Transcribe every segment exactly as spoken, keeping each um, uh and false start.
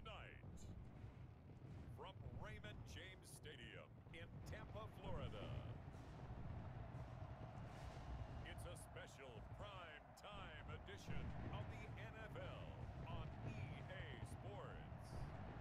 Tonight, from Raymond James Stadium in Tampa, Florida, it's a special prime time edition of the N F L on E A Sports.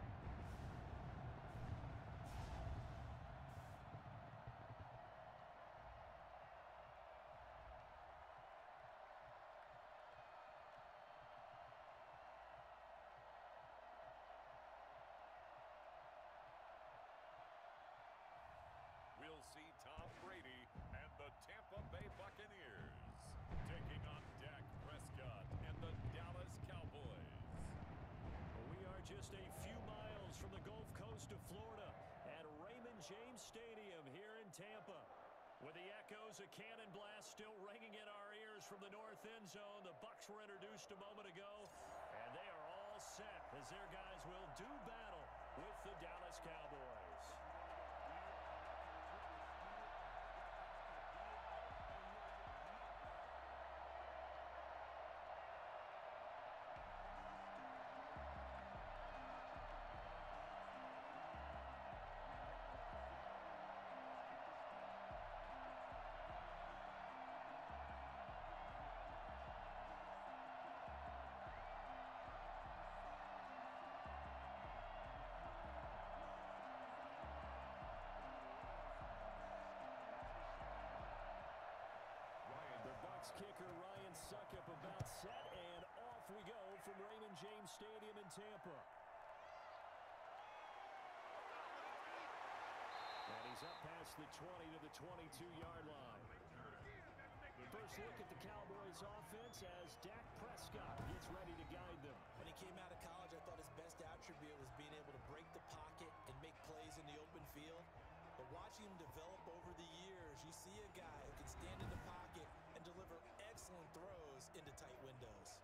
We'll see Tom Brady and the Tampa Bay Buccaneers taking on Dak Prescott and the Dallas Cowboys. We are just a few miles from the Gulf Coast of Florida at Raymond James Stadium here in Tampa. With the echoes of cannon blast still ringing in our ears from the north end zone, the Bucs were introduced a moment ago, and they are all set as their guys will do battle with the Dallas Cowboys. Kicker Ryan Suckup about set, and off we go from Raymond James Stadium in Tampa. And he's up past the twenty to the twenty-two yard line. First look at the Cowboys offense as Dak Prescott gets ready to guide them. When he came out of college, I thought his best attribute was being able to break the pocket and make plays in the open field. But watching him develop over the years, you see a guy who can stand in the pocket and deliver excellent throws into tight windows.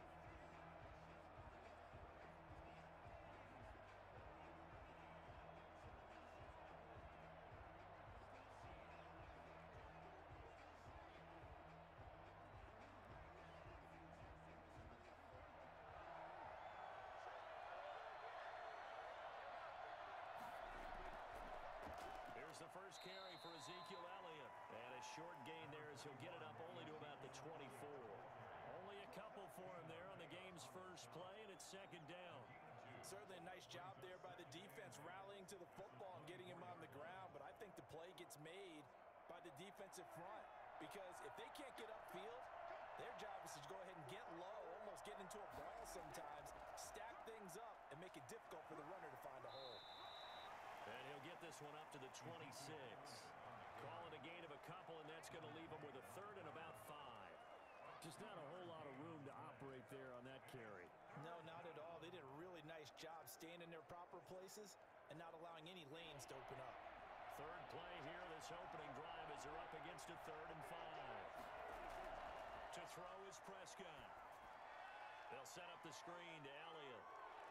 The first carry for Ezekiel Elliott. And a short gain there as he'll get it up only to about the twenty-four. Only a couple for him there on the game's first play, and it's second down. Certainly a nice job there by the defense rallying to the football and getting him on the ground, but I think the play gets made by the defensive front because if they can't get upfield, their job is to go ahead and get low, almost get into a ball sometimes, stack things up, and make it difficult for the runner to find a hole. And he'll get this one up to the twenty-six. Call it a gain of a couple, and that's going to leave him with a third and about five. Just not a whole lot of room to operate there on that carry. No, not at all. They did a really nice job staying in their proper places and not allowing any lanes to open up. Third play here, this opening drive as they're up against a third and five. To throw is Prescott. They'll set up the screen to Elliott.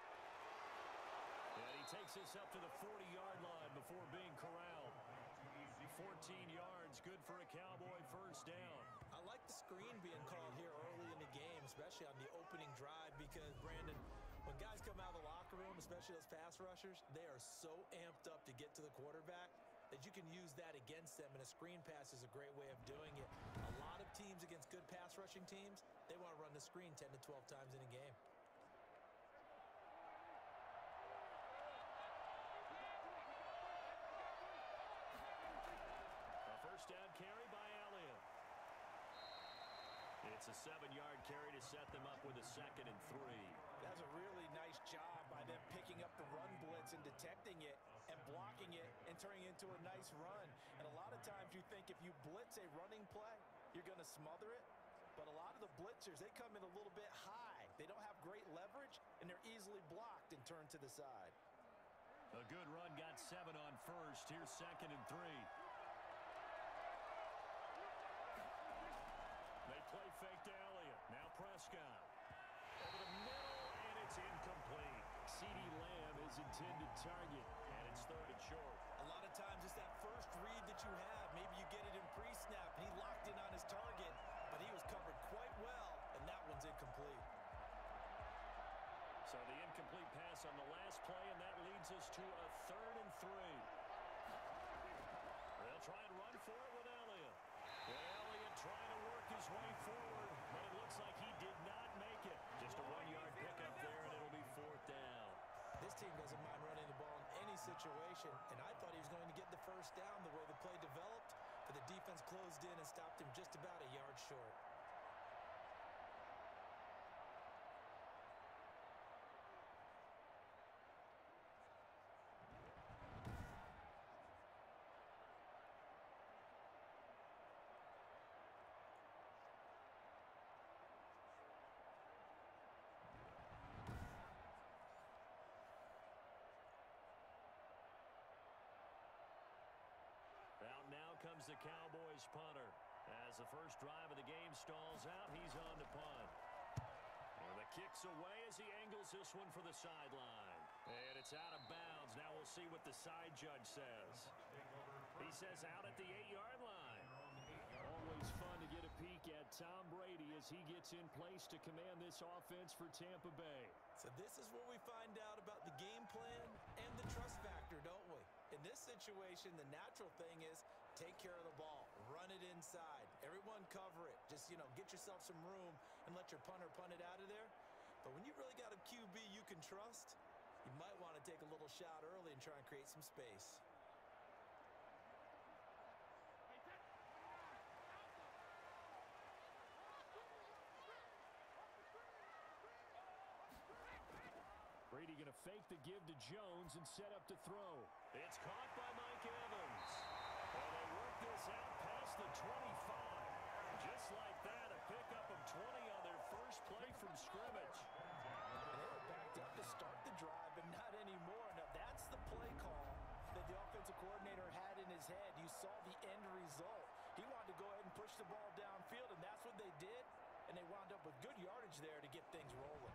And he takes this up to the forty yard line before being corralled. fourteen yards, good for a Cowboy first down. I like the screen being called here early in the game, especially on the opening drive, because, Brandon, when guys come out of the locker room, especially those pass rushers, they are so amped up to get to the quarterback that you can use that against them, and a screen pass is a great way of doing it. A lot of teams against good pass rushing teams, they want to run the screen ten to twelve times in a game. First down carry by Elliott. It's a seven yard carry to set them up with a second and three. That's a really nice job by them picking up the run blitz and detecting it and blocking it and turning it into a nice run. And a lot of times you think if you blitz a running play, you're going to smother it. But a lot of the blitzers, they come in a little bit high. They don't have great leverage, and they're easily blocked and turned to the side. A good run got seven on first. Here's second and three. They play fake to Elliott. Now Prescott. Over the middle, and it's incomplete. CeeDee Lamb is intended target, and it's third and short. A lot of times it's that first read that you have. Maybe you get it in pre-snap, and he locked in on his target, but he was covered quite well, and that one's incomplete. So the incomplete pass pass on the last play, and that leads us to a third and three. They'll try and run for it with Elliott. Well, Elliott trying to work his way forward, but it looks like he did not make it. Just a one-yard pickup there, and it'll be fourth down. This team doesn't mind running the ball in any situation, and I thought he was going to get the first down the way the play developed, but the defense closed in and stopped him just about a yard short. Out now comes the Cowboys punter. As the first drive of the game stalls out, he's on to punt. And the kick's away as he angles this one for the sideline. And it's out of bounds. Now we'll see what the side judge says. He says out at the eight-yard line. Always fun to get a peek at Tom Brady as he gets in place to command this offense for Tampa Bay. So this is where we find out about the game plan and the trust factor, don't we? In this situation, the natural thing is take care of the ball, run it inside, everyone cover it. Just, you know, get yourself some room and let your punter punt it out of there. But when you really got a Q B you can trust, you might want to take a little shot early and try and create some space. Brady going to fake the give to Jones and set up to throw. It's caught by Mike Evans. And they work this out past the twenty-five. Just like that, a pickup of twenty on their first play from scrimmage. And they were backed up to start the drive, but not anymore. Now that's the play call that the offensive coordinator had in his head. You saw the end result. He wanted to go ahead and push the ball downfield, and that's what they did. And they wound up with good yardage there to get things rolling.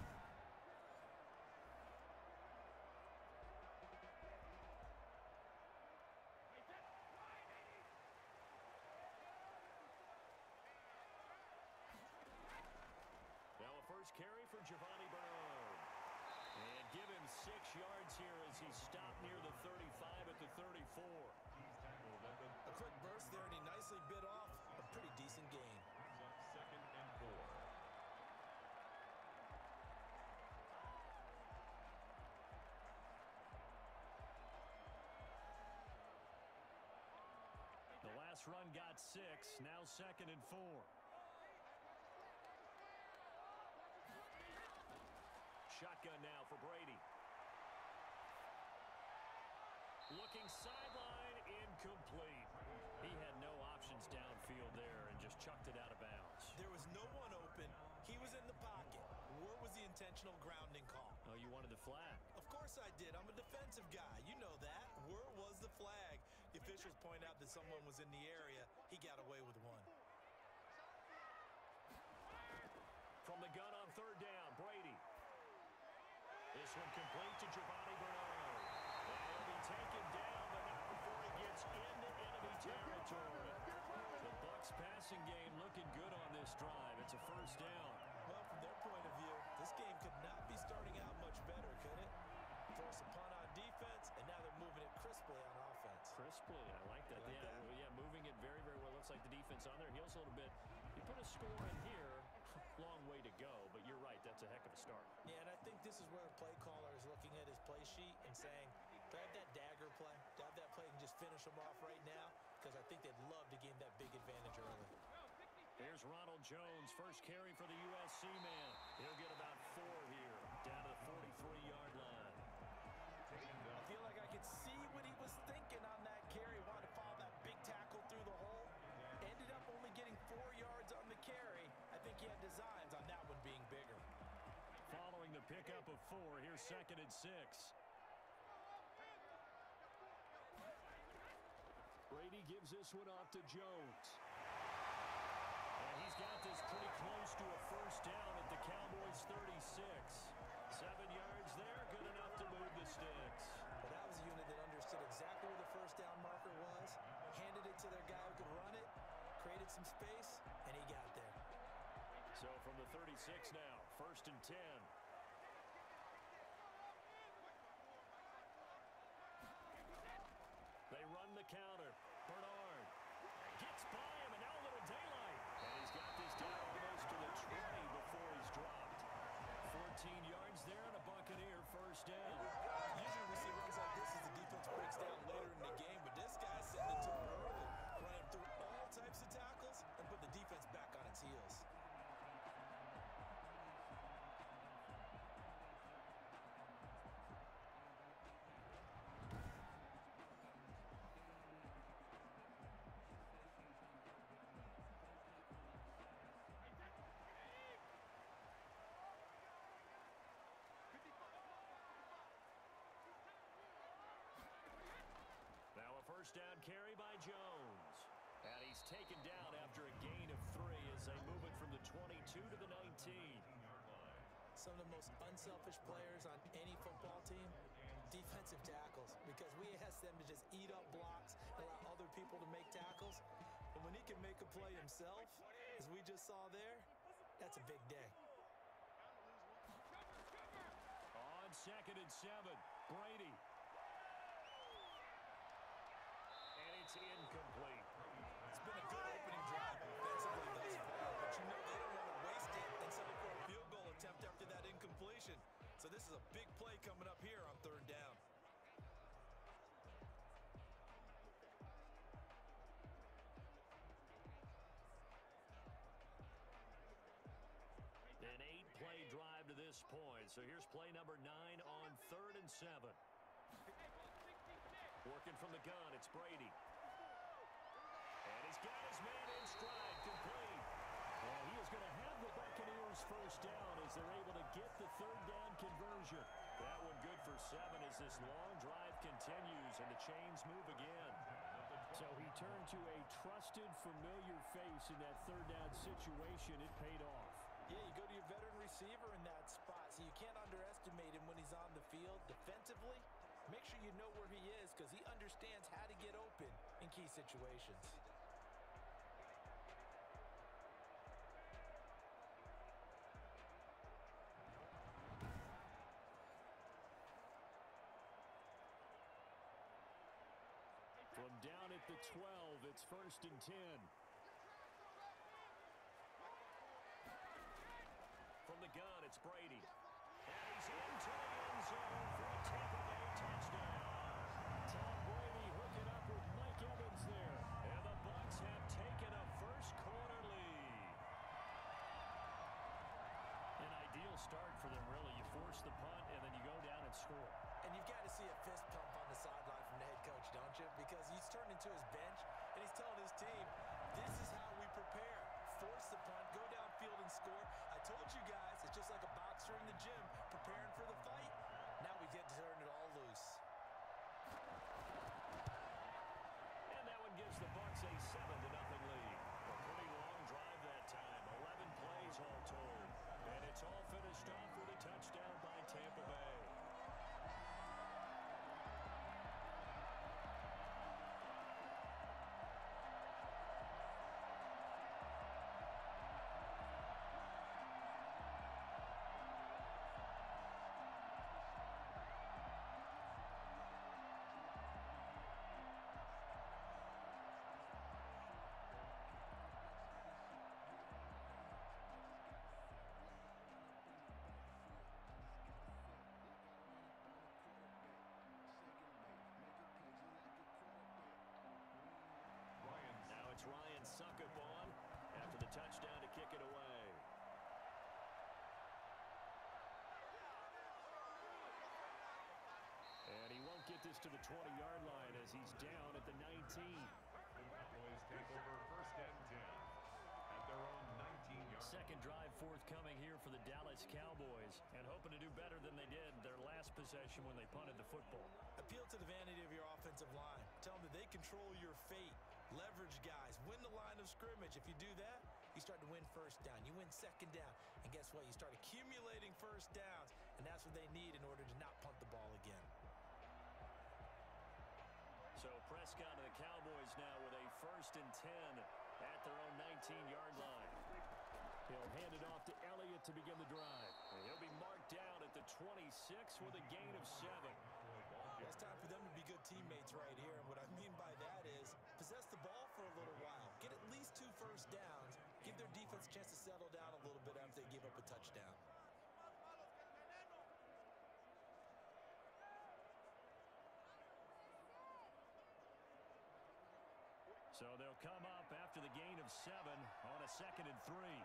Carry for Giovanni Bernard. And give him six yards here as he stopped near the thirty-five at the thirty-four. A quick burst there, and he nicely bit off a pretty decent gain. Second and four. The last run got six, now second and four. Shotgun now for Brady. Looking sideline, incomplete. He had no options downfield there and just chucked it out of bounds. There was no one open. He was in the pocket. Where was the intentional grounding call? Oh, you wanted the flag? Of course I did. I'm a defensive guy. You know that. Where was the flag? The officials point out that someone was in the area. He got away with one. From the gun on third down, Brady. This one complete to Giovanni Bernard. And he'll be taken down, but not before he gets into enemy territory. The Bucs passing game looking good on this drive. It's a first down. Well, from their point of view, this game could not be starting out much better, could it? Force a punt on defense, and now they're moving it crisply on offense. Crisply, I like that. Like yeah, that? well, yeah, moving it very, very well. Looks like the defense on their heels a little bit. You put a score in here. Long way to go, but you're right, that's a heck of a start. Yeah, and I think this is where the play caller is looking at his play sheet and saying, do I have that dagger play? Do I have that play and just finish them off right now? Because I think they'd love to gain that big advantage early. Here's Ronald Jones, first carry for the U S C man. He'll get about four here, down to the forty-three-yard line. I feel like I could see what he was thinking on that carry. Wanted to follow that big tackle through the hole. Ended up only getting four yards on the carry. I think he had designs on that one being bigger. Following the pickup of four, here's second and six. Brady gives this one off to Jones. And he's got this pretty close to a first down at the Cowboys' thirty-six. Seven yards there, good enough to move the sticks. Well, that was a unit that understood exactly where the first down marker was, handed it to their guy who could run it, created some space, and he got there. So from the thirty-six now, first and ten. the counter. Bernard gets by him, and now a little daylight. And he's got this down almost to the twenty before he's dropped. fourteen yards there and a Buccaneer first down. Usually we see runs like this as the defense breaks down later in the game, but this guy's setting the tone early, running through all types of tackles and put the defense back on its heels. First down carry by Jones. And he's taken down after a gain of three as they move it from the twenty-two to the nineteen. Some of the most unselfish players on any football team, defensive tackles, because we ask them to just eat up blocks and allow other people to make tackles. And when he can make a play himself, as we just saw there, that's a big day. On second and seven, Brady. It's incomplete. It's been a good opening drive offensively thus far, but you know they don't want to waste it and settle for a field goal attempt after that incompletion. So this is a big play coming up here on third down. An eight-play drive to this point. So here's play number nine on third and seven. Working from the gun, it's Brady. And he's got his man in stride, complete. And he is going to have the Buccaneers first down as they're able to get the third down conversion. That one good for seven as this long drive continues and the chains move again. So he turned to a trusted, familiar face in that third down situation. It paid off. Yeah, you go to your veteran receiver in that spot, so you can't underestimate him when he's on the field. Defensively, make sure you know where he is because he understands how to get open in key situations. From down at the twelve, it's first and ten. From the gun, it's Brady. And he's into the end zone for a Tampa Bay touchdown. Tom Brady hooking up with Mike Evans there. And the Bucs have taken a first quarter lead. An ideal start for them, really. You force the punt, and then you go down and score. And you've got to see a fist pump on the sideline from the head coach, don't you? Because he's turned into his bench, and he's telling his team, this is how we prepare. Force the punt, go downfield and score. I told you guys, it's just like a boxer in the gym preparing for the fight. Now we get to turn it all loose. And that one gives the Bucs a seven to nothing lead. A pretty long drive that time, eleven plays all told. And it's all finished off with a touchdown by Tampa Bay. Ryan suck up on after the touchdown to kick it away. And he won't get this to the twenty-yard line as he's down at the nineteen. Cowboys take over first and ten at their own nineteen-yard. Second drive forthcoming here for the Dallas Cowboys, and hoping to do better than they did their last possession when they punted the football. Appeal to the vanity of your offensive line. Tell them that they control your fate. Leverage guys. Win the line of scrimmage. If you do that, you start to win first down. You win second down. And guess what? You start accumulating first downs, and that's what they need in order to not punt the ball again. So Prescott and the Cowboys now with a first and ten at their own nineteen-yard line. He'll hand it off to Elliott to begin the drive. And he'll be marked down at the twenty-six with a gain of seven. It's time for them to be good teammates right here. And what I mean by that for a little while. Get at least two first downs. Give their defense a chance to settle down a little bit after they give up a touchdown. So they'll come up after the gain of seven on a second and three.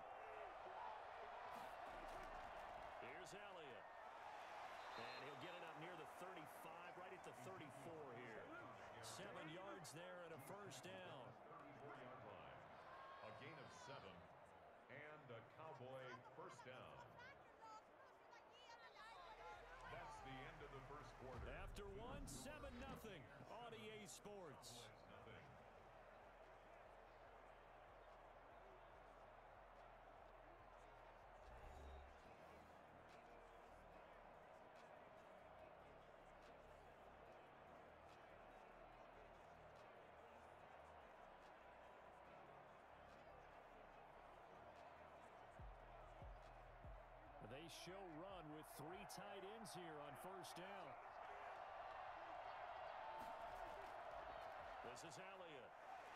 Here's Elliott. And he'll get it up near the thirty-five, right at the thirty-four here. Seven yards there and a first down. thirty-four-yard line. A gain of seven and a Cowboy first down. That's the end of the first quarter. After one, seven nothing on E A Sports. Nothing. They show run with three tight ends here on first down. This is Elliott.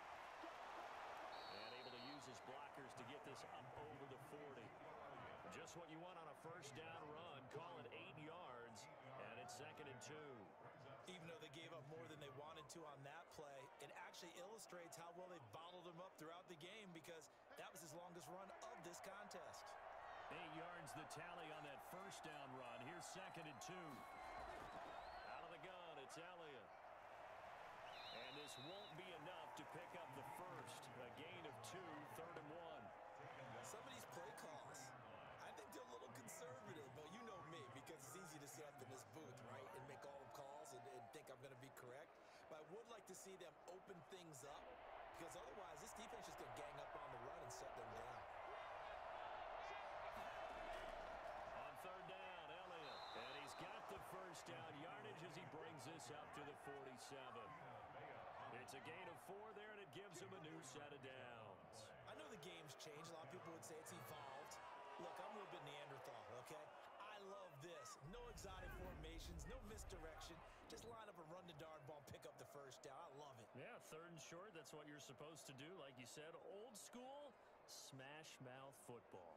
And able to use his blockers to get this up over the forty. Just what you want on a first down run. Call it eight yards, and it's second and two. Even though they gave up more than they wanted to on that play, it actually illustrates how well they bottled him up throughout the game because that was his longest run of this contest. Eight yards the tally on that first down run. Here's second and two. Out of the gun, it's Elliott. And this won't be enough to pick up the first. A gain of two, third and one. Some of these play calls, I think they're a little conservative, but you know me, because it's easy to sit up in this booth, right, and make all the calls and, and think I'm going to be correct. But I would like to see them open things up, because otherwise this defense is going to gang up on the run and shut them down. Third down, Elliott. And he's got the first down yardage as he brings this up to the forty-seven. It's a gain of four there, and it gives him a new set of downs. I know the game's changed. A lot of people would say it's evolved. Look, I'm a little bit Neanderthal, okay? I love this. No exotic formations, no misdirection. Just line up a run the darn ball, pick up the first down. I love it. Yeah, third and short, that's what you're supposed to do. Like you said, old school, smash mouth football.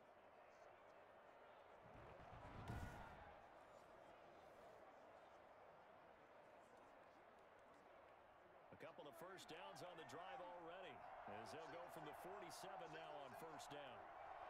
A couple of first downs on the drive already, as they'll go from the forty-seven now on first down.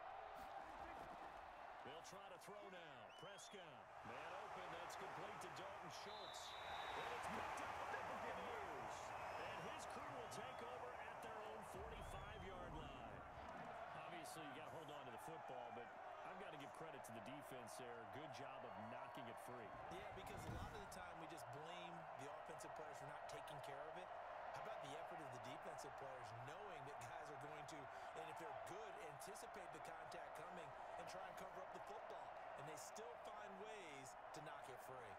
They'll try to throw now. Prescott, man open, that's complete to Dalton Schultz. And it's picked up by the Buccaneers. And his crew will take over at their own forty-five-yard line. Obviously, you got to hold on to the football, but I've got to give credit to the defense there. Good job of knocking it free. Yeah, because a lot of the time we just blame the offensive players for not taking care of it. How about the effort of the defensive players knowing that guys are going to, and if they're good, anticipate the contact coming and try and cover up the football. And they still find ways to knock it free.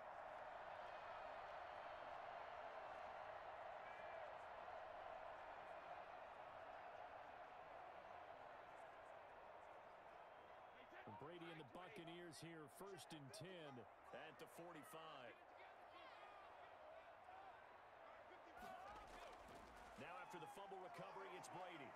Brady and the Buccaneers here, first and ten at the forty-five. Now after the fumble recovery, it's Brady.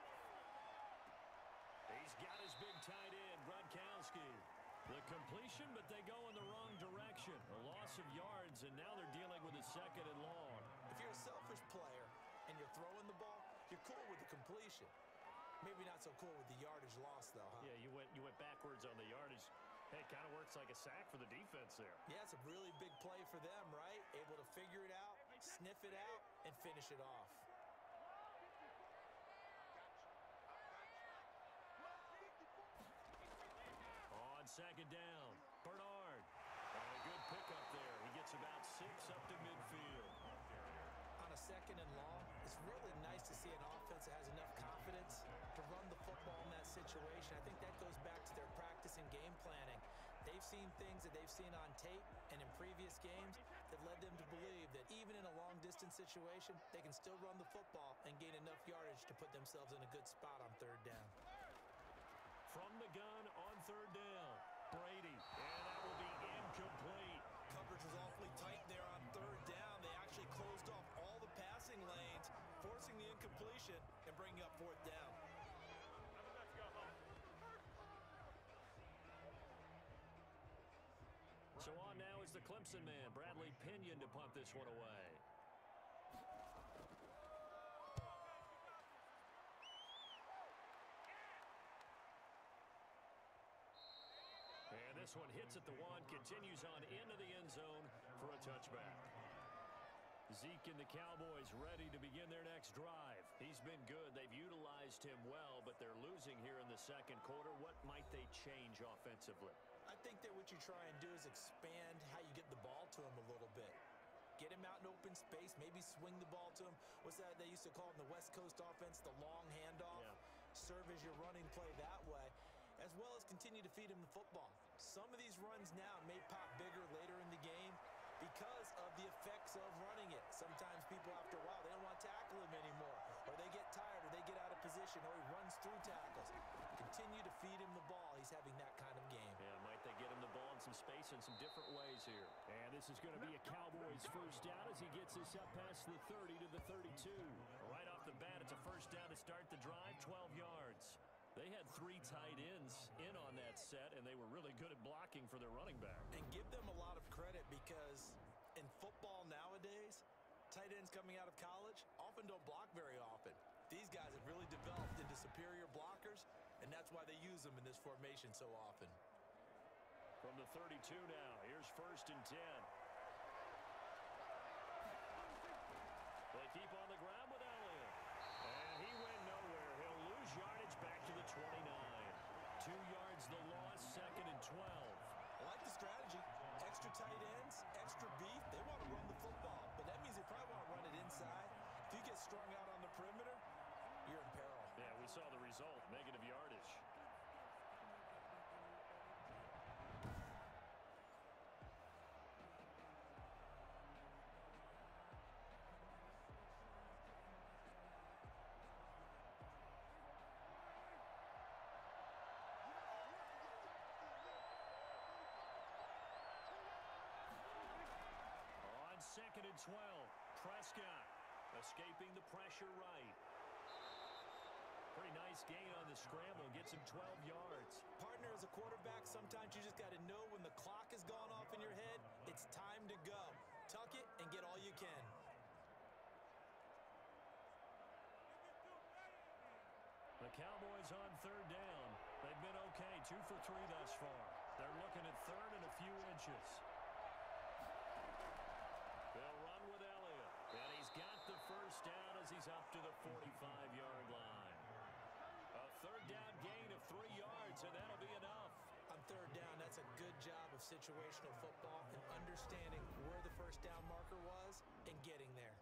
He's got his big tight end, Gronkowski. The completion, but they go in the wrong direction. A loss of yards, and now they're dealing with a second and long. If you're a selfish player and you're throwing the ball, you're cool with the completion. Maybe not so cool with the yardage loss, though, huh? Yeah, you went you went backwards on the yardage. Hey, it kind of works like a sack for the defense there. Yeah, it's a really big play for them, right? Able to figure it out, sniff it out, and finish it off. On second down, Bernard. And a good pickup there. He gets about six up to midfield. On a second and long, it's really nice to see an offense that has enough confidence to run the football in that situation. I think that goes back to their practice and game planning. They've seen things that they've seen on tape and in previous games that led them to believe that even in a long-distance situation, they can still run the football and gain enough yardage to put themselves in a good spot on third down. From the gun on third down, Brady, and that will be incomplete. Coverage was awfully tight there on third down. They actually closed off all the passing lanes, forcing the incompletion and bringing the Clemson man, Bradley Pinion, to punt this one away. And this one hits at the one, continues on into the end zone for a touchback. Zeke and the Cowboys ready to begin their next drive. He's been good. They've utilized him well, but they're losing here in the second quarter. What might they change offensively? I think that what you try and do is expand how you get the ball to him a little bit. Get him out in open space, maybe swing the ball to him. What's that they used to call in the West Coast offense, the long handoff? Yeah. Serve as your running play that way, as well as continue to feed him the football. Some of these runs now may pop bigger later in the game because of the effects of running it. Sometimes people, after a while, they don't want to tackle him anymore, or they get tired, or they get out of position, or he runs through tackles. Continue to feed him the ball. He's having that kind of game. Yeah, might they get him the ball in some space in some different ways here. And this is going to be a Cowboys first down as he gets this up past the thirty to the thirty-two. Right off the bat, it's a first down to start the drive, twelve yards. They had three tight ends in on that set, and they were really good at blocking for their running back. And give them a lot of credit because in football nowadays, tight ends coming out of college often don't block very often. These guys have really developed into superior blockers, and that's why they use them in this formation so often. From the thirty-two now, here's first and ten. They keep on the ground with Elliott. And he went nowhere. He'll lose yardage back to the twenty-nine. Two yards the loss, second and twelve. I like the strategy. Extra tight ends, extra beef. They want to run the football, but that means they probably want to run it inside. If you get strung out on the perimeter, you're in peril. Yeah, we saw the result, negative yardage. Second and twelve. Prescott escaping the pressure right. Pretty nice gain on the scramble. Gets him twelve yards. Partner, as a quarterback, sometimes you just got to know when the clock has gone off in your head, it's time to go. Tuck it and get all you can. The Cowboys on third down. They've been okay, two for three thus far. They're looking at third and a few inches. They'll run with Elliott. And he's got the first down as he's up to the forty-five-yard line. A third down gain of three yards, and that'll be enough. On third down, that's a good job of situational football and understanding where the first down marker was and getting there.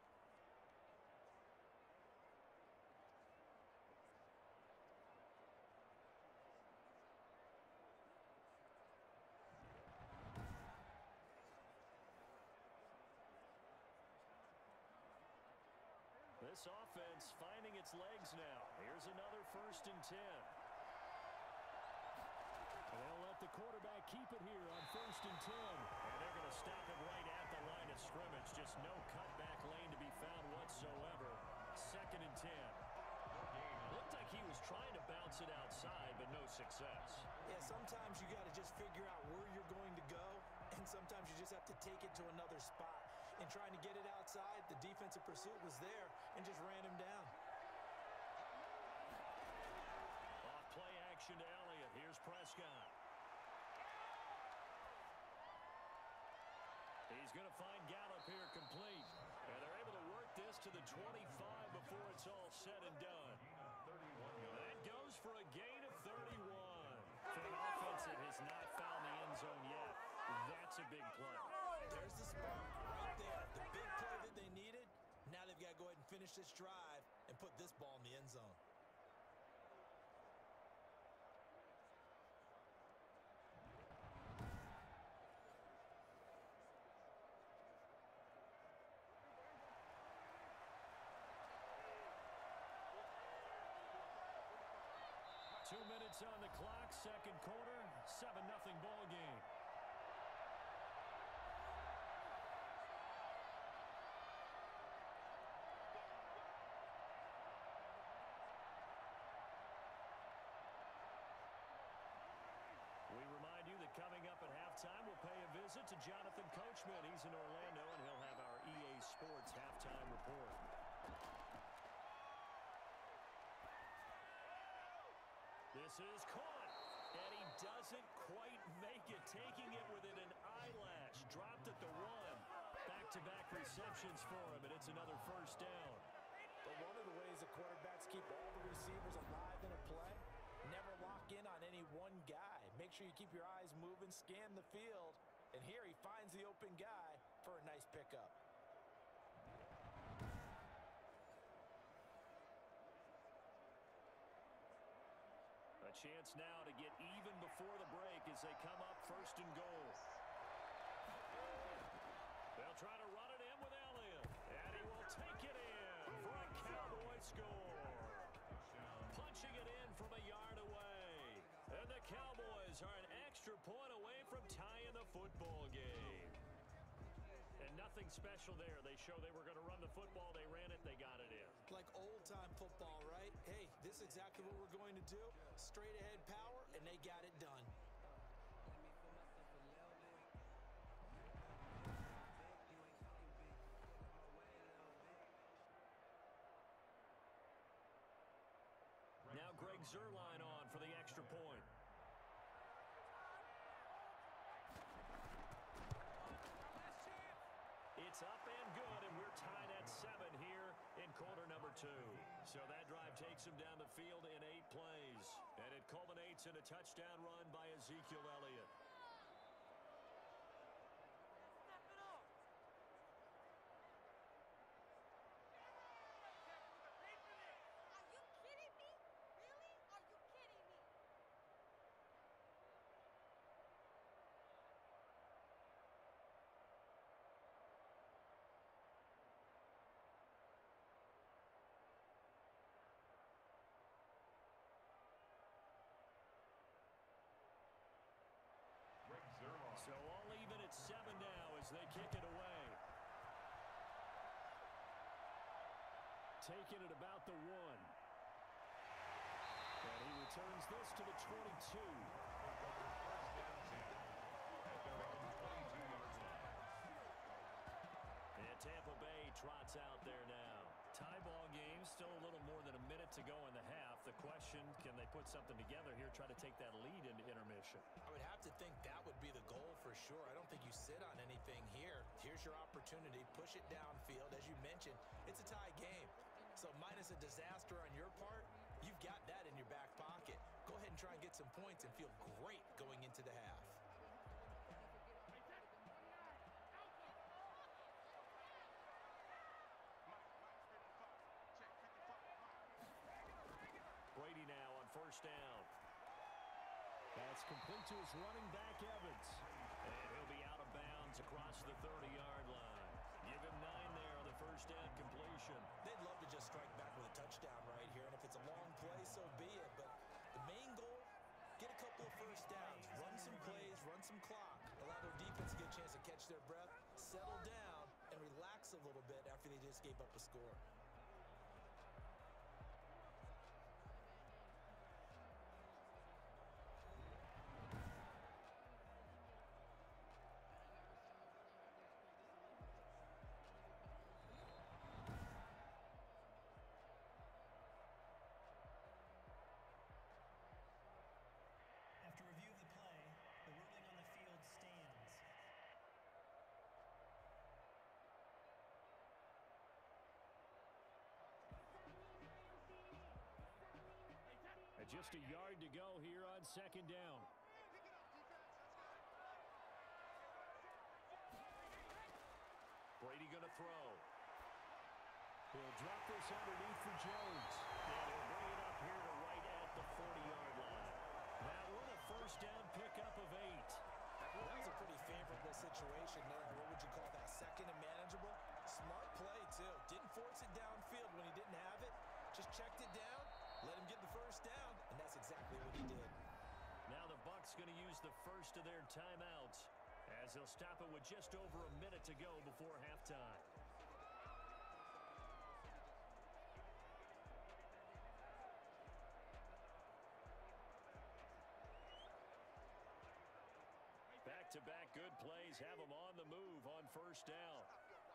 This offense finding its legs now. Here's another first and ten. They'll let the quarterback keep it here on first and ten. And they're going to stop it right at the line of scrimmage. Just no cutback lane to be found whatsoever. Second and ten. Looked like he was trying to bounce it outside, but no success. Yeah, sometimes you got to just figure out where you're going to go, and sometimes you just have to take it to another spot. And trying to get it outside, the defensive pursuit was there and just ran him down. Off play action to Elliott. Here's Prescott. He's going to find Gallup here complete. And they're able to work this to the twenty-five before it's all said and done. That goes for a gain of thirty-one. For an offense that has not found the end zone yet, that's a big play. There's the spark right there. The big play that they needed. Now they've got to go ahead and finish this drive and put this ball in the end zone. Two minutes on the clock, second quarter, seven nothing ball game. We remind you that coming up at halftime, we'll pay a visit visit to Jonathan Coachman. He's in Orlando, and he'll have our E A Sports halftime report. This is caught, and he doesn't quite make it, taking it within an eyelash. Dropped at the one. Back-to-back receptions for him, and it's another first down. But one of the ways that quarterbacks keep all the receivers alive in a play, never lock in on any one guy. Make sure you keep your eyes moving, scan the field, and here he finds the open guy for a nice pickup. A chance now to get even before the break as they come up first and goal. They'll try to run it in with Elliott, and he will take it in for a Cowboy score. Punching it in from a yard away. And the Cowboys are an extra point away from tying the football game. And nothing special there. They show they were going to run the football. They ran it. They got it in. Like old-time football, right? Hey, this is exactly what we're going to do. Straight ahead power, and they got it done. Now Greg Zuerlein on for the extra point. It's up and good, and we're tied at seven here in quarter number two. So that drive takes him down the field in eight plays, and it culminates in a touchdown run by Ezekiel Elliott. So all even at seven now as they kick it away. Taking it about the one. And he returns this to the twenty-two. And Tampa Bay trots out there now. Tie ball game, still a little more than a minute to go in the half. The question, can they put something together here, try to take that lead into intermission? I would have to think that would be the goal for sure. I don't think you sit on anything here. Here's your opportunity. Push it downfield. As you mentioned, it's a tie game. So minus a disaster on your part, you've got that in your back pocket. Go ahead and try and get some points and feel great going into the half. Brady now on first down. That's complete to his running back, Evans. And he'll be out of bounds across the thirty-yard line. Give him nine there on the first down completion. They'd love to just strike back with a touchdown right here, and if it's a long play, so be it. But the main goal, get a couple of first downs, run some plays, run some clock, allow their defense to get a chance to catch their breath, settle down, and relax a little bit after they just gave up a score. After review of the play, the ruling on the field stands. And just a yard to go here on second down. Brady going to throw. He'll drop this underneath for Jones. And he'll bring it up here to right at the forty-yard line. Now we're in a first down pickup of eight. Well, that was a pretty favorable situation there. What would you call that? Second and manageable? Smart play, too. Didn't force it downfield when he didn't have it. Just checked it down, let him get the first down, and that's exactly what he did. Now the Bucs going to use the first of their timeouts as they'll stop it with just over a minute to go before halftime. Back-to-back good plays have them on the move on first down.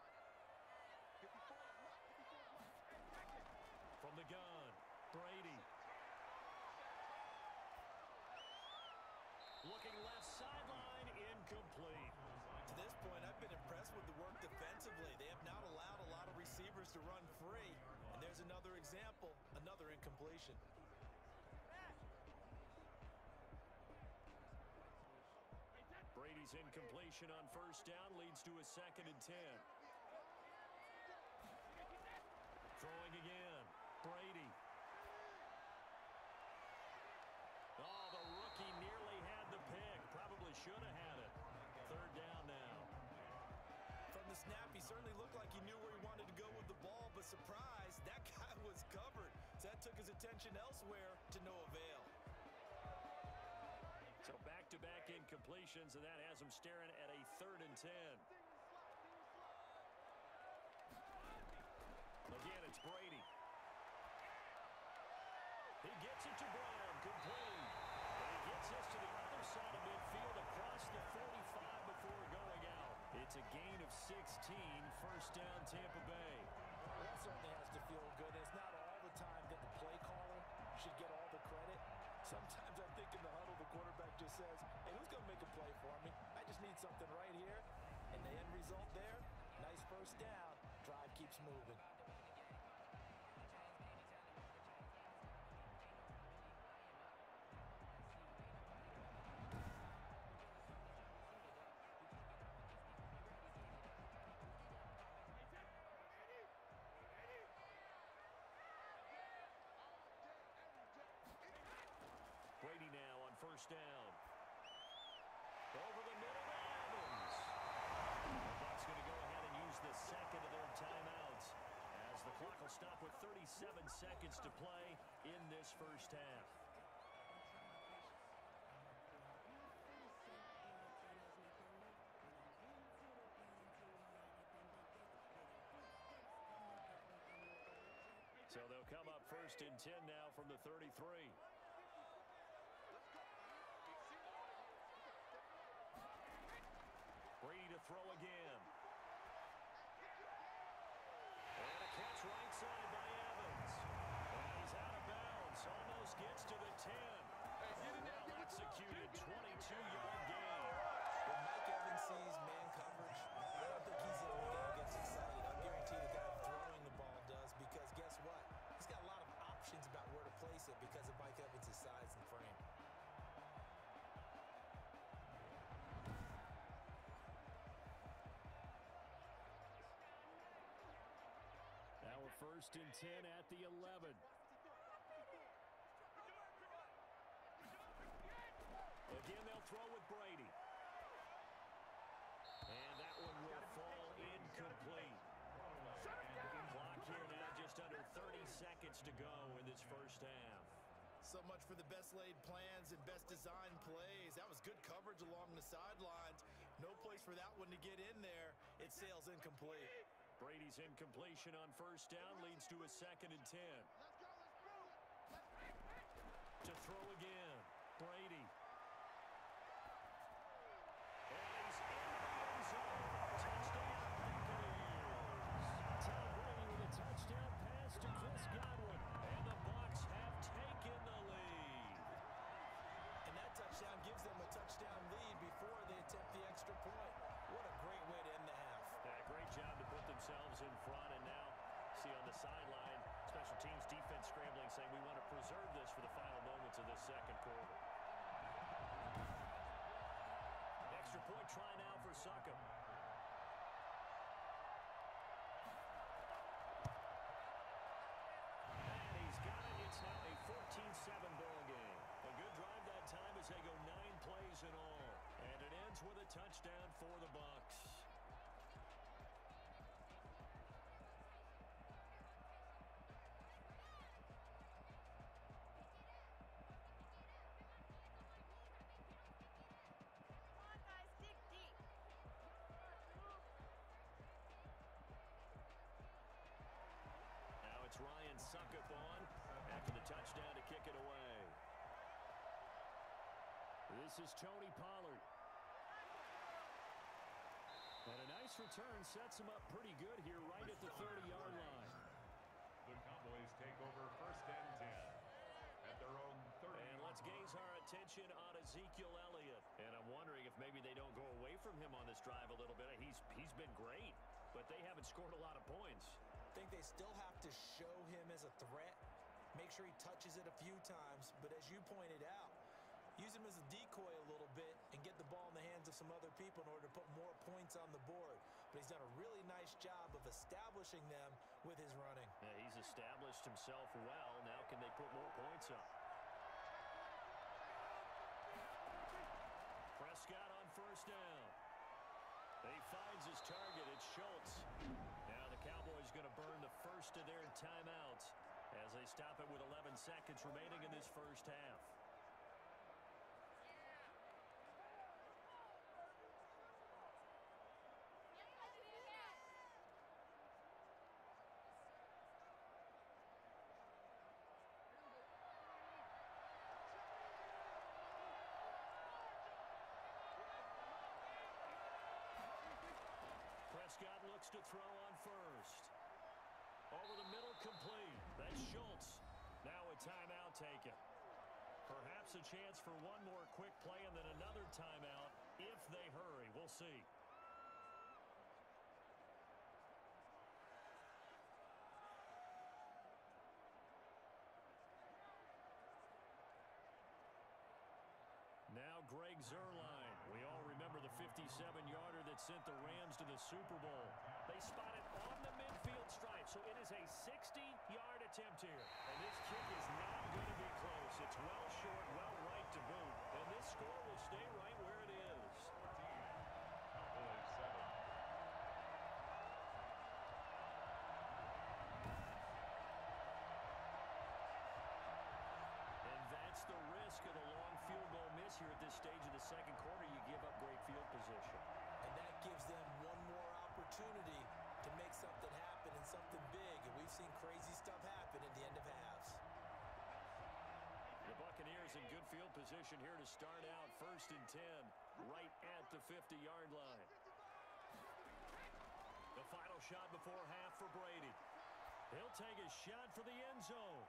From the gun, Brady. Looking left sideline, incomplete. To this point, I've been impressed with the work defensively. They have not allowed a lot of receivers to run free. And there's another example, another incompletion. Brady's incompletion on first down leads to a second and ten. Throwing again, Brady. Oh, the rookie nearly had the pick. Probably should have had it. Third down now. From the snap, he certainly looked like he knew where he wanted to go with the ball, but surprise, that guy was covered. So that took his attention elsewhere to no avail. So back-to-back incompletions, and that has him staring at a third and ten. Again, it's Brady. He gets it to Brown, complete. And he gets this to the other side of midfield across the forty-five before going out. It's a gain of sixteen, first down Tampa Bay. Well, that certainly has to feel good. It's not all the time that the play caller should get all the credit. Sometimes I think in the huddle, the quarterback just says, hey, who's going to make a play for me? I just need something right here. And the end result there, nice first down. Drive keeps moving. Brady now on first down. Over the middle to Evans. The Bucs going to go ahead and use the second of their timeouts as the clock will stop with thirty-seven seconds to play in this first half. So they'll come up first and ten now from the thirty-three. Brady to throw again. And a catch right side by Evans. And he's out of bounds. Almost gets to the ten. Well executed, twenty-two-yard gain. When Mike Evans sees man coverage, I don't think he's the only guy who gets excited. I guarantee the guy throwing the ball does, because guess what? He's got a lot of options about where to place it because of Mike Evans' size and frame. Now we're first and ten at the eleven. Again, they'll throw with Brady. And that one will fall incomplete. Clock here now just under thirty seconds to go in this first half. So much for the best laid plans and best designed plays. That was good coverage along the sidelines. No place for that one to get in there. It sails incomplete. Brady's incompletion on first down leads to a second and ten. To throw again, Brady. And he's in the end zone. Touchdown, Buccaneers. Tom Brady with a touchdown pass to Chris Godwin. And the Bucs have taken the lead. And that touchdown gives them a touchdown lead before they attempt the extra point. What a great way to end the half. Yeah, great job to put themselves in front, and now see on the sideline, special teams defense scrambling, saying we want to preserve this for the final moments of this second quarter. Extra point try now for Succop. And he's got it. It's now a fourteen seven ball game. A good drive that time as they go nine plays in all. And it ends with a touchdown for the Bucs. It's Ryan Succop on after the touchdown to kick it away. This is Tony Pollard. nice return sets him up pretty good here right at the thirty-yard line. The Cowboys take over first and ten at their own thirty. And let's gaze our attention on Ezekiel Elliott. And I'm wondering if maybe they don't go away from him on this drive a little bit. He's, he's been great, but they haven't scored a lot of points. I think they still have to show him as a threat. Make sure he touches it a few times. But as you pointed out, use him as a decoy a little bit and get the ball in the hands of some other people in order to put more points on the board. But he's done a really nice job of establishing them with his running. Yeah, he's established himself well. Now can they put more points up? Prescott on first down. He finds his target. It's Schultz. Now the Cowboys going to burn the first of their timeouts as they stop it with eleven seconds remaining in this first half. Prescott looks to throw on first. Over the middle, complete. That's Schultz. Now a timeout taken. Perhaps a chance for one more quick play and then another timeout if they hurry. We'll see. Now Greg Zuerlein. We all remember the fifty-seven-yarder that sent the Rams to the Super Bowl. They spot it on the midfield stripe, so it is a sixty-yard attempt here. And this kick is not going to be close. It's well short, well right to boot. And this score will stay right where it is. Cowboys seven. And that's the risk of the long field goal miss here at this stage of the second quarter. You give up great field position. And that gives them one more opportunity to make something happen and something big. And we've seen crazy stuff happen at the end of halves. The Buccaneers in good field position here to start out first and ten, right at the fifty-yard line. The final shot before half for Brady. He'll take a shot for the end zone.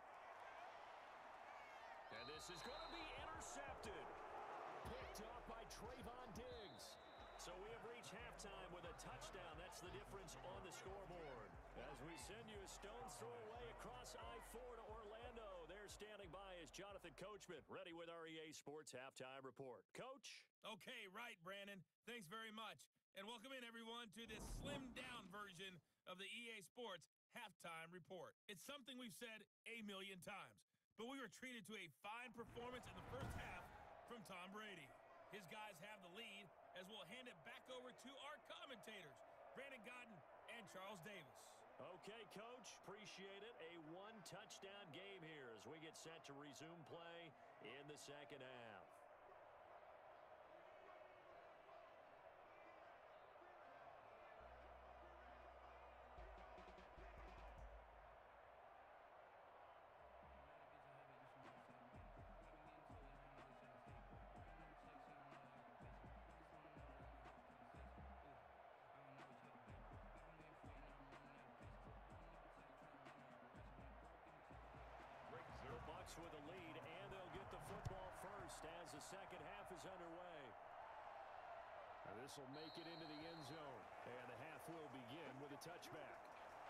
And this is going to be intercepted. Picked off by Trayvon Diggs. So we have reached halftime with a touchdown. That's the difference on the scoreboard. As we send you a stone's throw away across I four to Orlando. There standing by is Jonathan Coachman, ready with our E A Sports Halftime Report. Coach? Okay, right, Brandon. Thanks very much. And welcome in, everyone, to this slimmed-down version of the E A Sports Halftime Report. It's something we've said a million times, but we were treated to a fine performance in the first half from Tom Brady. His guys have the lead as we'll hand it back over to our commentators, Brandon Godden and Charles Davis. Okay, Coach, appreciate it. A one-touchdown game here as we get set to resume play in the second half. With a lead, and they'll get the football first as the second half is underway. This will make it into the end zone, and the half will begin with a touchback.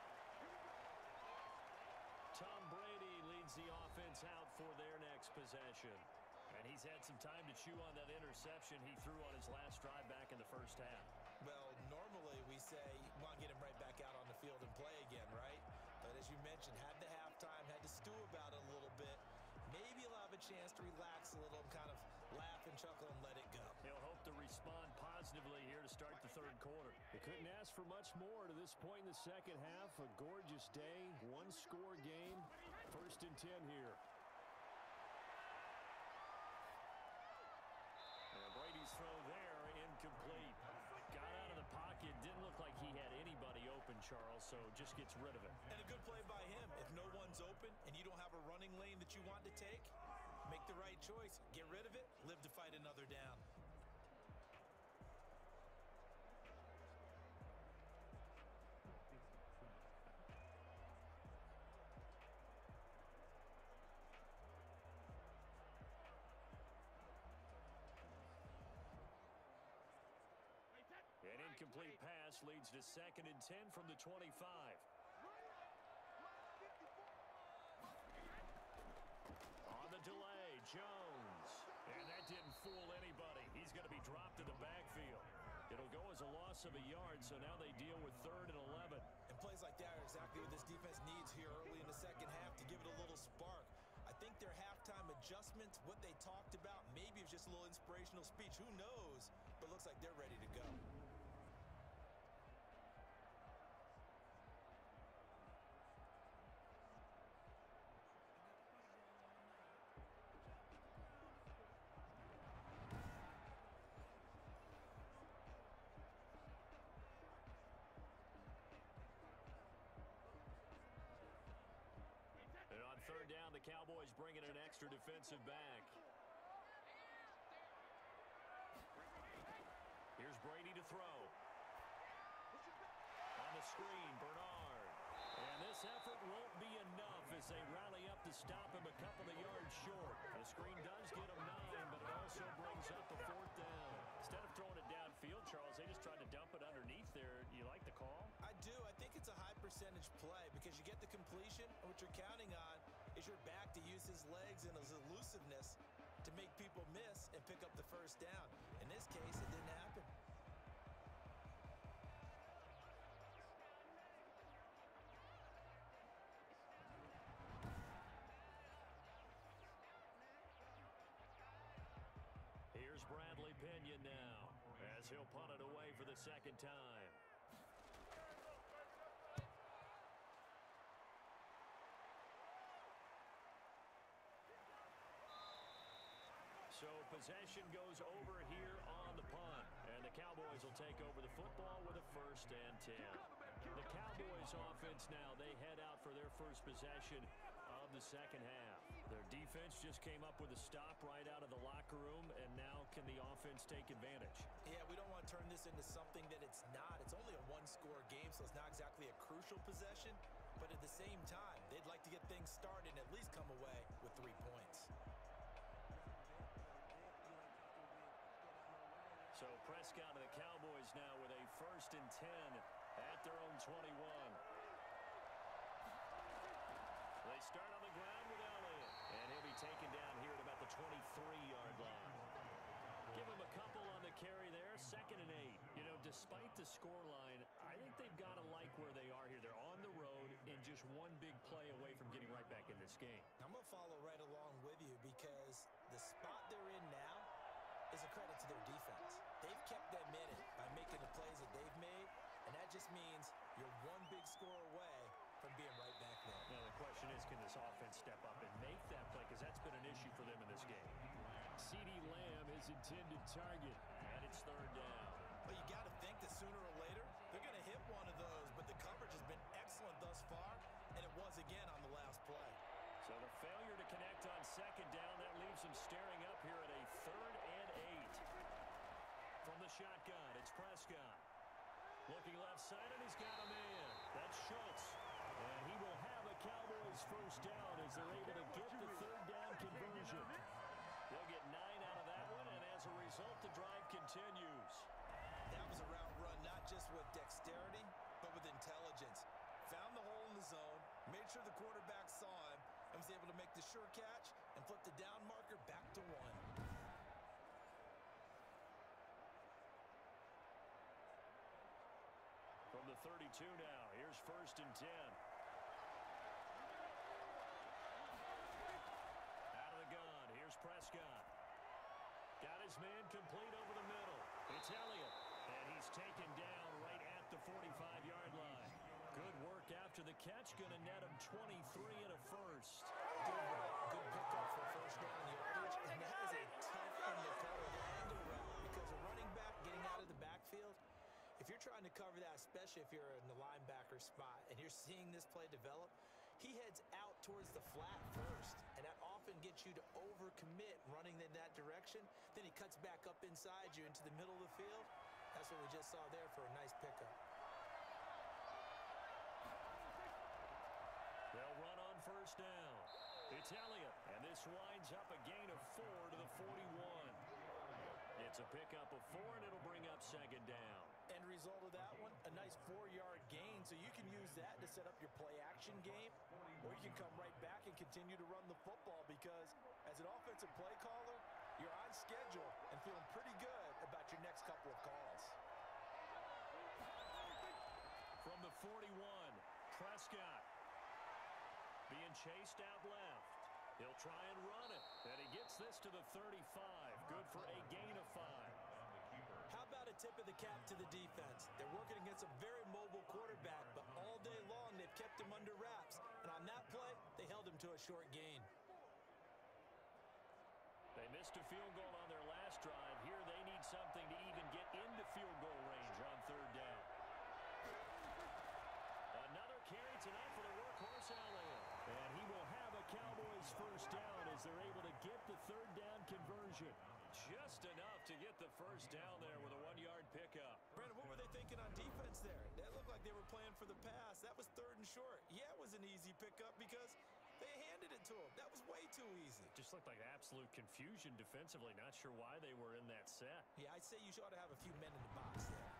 Tom Brady leads the offense out for their next possession, and he's had some time to chew on that interception he threw on his last drive back in the first half. Well, normally we say, well, get him right back out on the field and play again, right? But as you mentioned, had the halftime, had to stew about it a little bit. Maybe he'll have a chance to relax a little and kind of laugh and chuckle and let it go. He'll hope to respond positively here to start the third quarter. They couldn't ask for much more to this point in the second half. A gorgeous day, one-score game, first and ten here. And Brady's throw there, incomplete. Got out of the pocket, didn't look like he had anybody open, Charles, so just gets rid of it. And a good play by him. If no one's open and you don't have a running lane that you want to take, make the right choice. Get rid of it, live to fight another down. Incomplete pass leads to second and ten from the twenty-five. On the delay, Jones. And that didn't fool anybody. He's going to be dropped in the backfield. It'll go as a loss of a yard, so now they deal with third and eleven. And plays like that are exactly what this defense needs here early in the second half to give it a little spark. I think their halftime adjustments, what they talked about, maybe it was just a little inspirational speech. Who knows? But it looks like they're ready to go. And on third down, the Cowboys bring in an extra defensive back. Here's Brady to throw. On the screen, Bernard. And this effort won't be enough as they rally up to stop him a couple of yards short. The screen does get him nine, but it also brings up a fourth down. Instead of throwing it downfield, Charles, they just tried to dump it underneath there. You like the call? I do. I think it's a high percentage play because you get the completion, and what you're counting on is your back to use his legs and his elusiveness to make people miss and pick up the first down. In this case, it didn't happen. Here's Bradley Pinion now as he'll punt it away for the second time. So possession goes over here on the punt, and the Cowboys will take over the football with a first and ten. The Cowboys offense now, they head out for their first possession of the second half. Their defense just came up with a stop right out of the locker room, and now can the offense take advantage? Yeah, we don't want to turn this into something that it's not. It's only a one-score game, so it's not exactly a crucial possession, but at the same time, they'd like to get things started and at least come away with three points. So Prescott of the Cowboys now with a first and ten at their own twenty-one. They start on the ground with Elliott, and he'll be taken down here at about the twenty-three-yard line. Give him a couple on the carry there, second and eight. You know, despite the scoreline, I think they've got to like where they are here. They're on the road and just one big play away from getting right back in this game. I'm going to follow right along with you because the spot they're in now is a credit to their defense. They've kept them in it by making the plays that they've made, and that just means you're one big score away from being right back there. Now the question is, can this offense step up and make that play? Because that's been an issue for them in this game. CeeDee Lamb is intended target, and it's third down. Well, you got to think that sooner or later, they're going to hit one of those, but the coverage has been excellent thus far, and it was again on the last play. So the failure to connect on second down, that leaves them staring up here at a third and eight. From the shotgun, it's Prescott. Looking left side, and he's got him in. That's Schultz. And he will have a Cowboys first down as they're able to get the third down conversion. They'll get nine out of that one, and as a result, the drive continues. That was a route run, not just with dexterity, but with intelligence. Found the hole in the zone, made sure the quarterback saw him, and was able to make the sure catch and flip the down marker back to one. From the thirty-two now, here's first and ten. Out of the gun, here's Prescott. Got his man complete over the middle. It's Elliott, and he's taken down right at the forty-five-yard line. Good work after the catch, going to net him twenty-three and a first. Good, good pickup for first down yardage, and that is a tough one to cover the angle route because a running back getting out of the backfield, if you're trying to cover that, especially if you're in the linebacker spot and you're seeing this play develop, he heads out towards the flat first, and that often gets you to overcommit running in that direction. Then he cuts back up inside you into the middle of the field. That's what we just saw there for a nice pickup. They'll run on first down. It's Elliott, and this winds up a gain of four to the forty-one. It's a pickup of four, and it'll bring up second down. End result of that one, a nice four-yard gain, so you can use that to set up your play-action game, or you can come right back and continue to run the football because as an offensive play caller, you're on schedule and feeling pretty good about your next couple of calls. From the forty-one, Prescott being chased out left. He'll try and run it, and he gets this to the thirty-five. Good for a gain of five. How about a tip of the cap to the defense? They're working against a very mobile quarterback, but all day long they've kept him under wraps. And on that play, they held him to a short gain. They missed a field goal on their last drive. Here they need something to even get into field goal range on third down. Another carry tonight for the workhorse Elliott. And he will have a Cowboys first down as they're able to get the third down conversion. Just enough to get the first down there with a one-yard pickup. Brandon, what were they thinking on defense there? That looked like they were playing for the pass. That was third and short. Yeah, it was an easy pickup because they handed it to him. That was way too easy. Just looked like absolute confusion defensively. Not sure why they were in that set. Yeah, I'd say you ought to have a few men in the box there.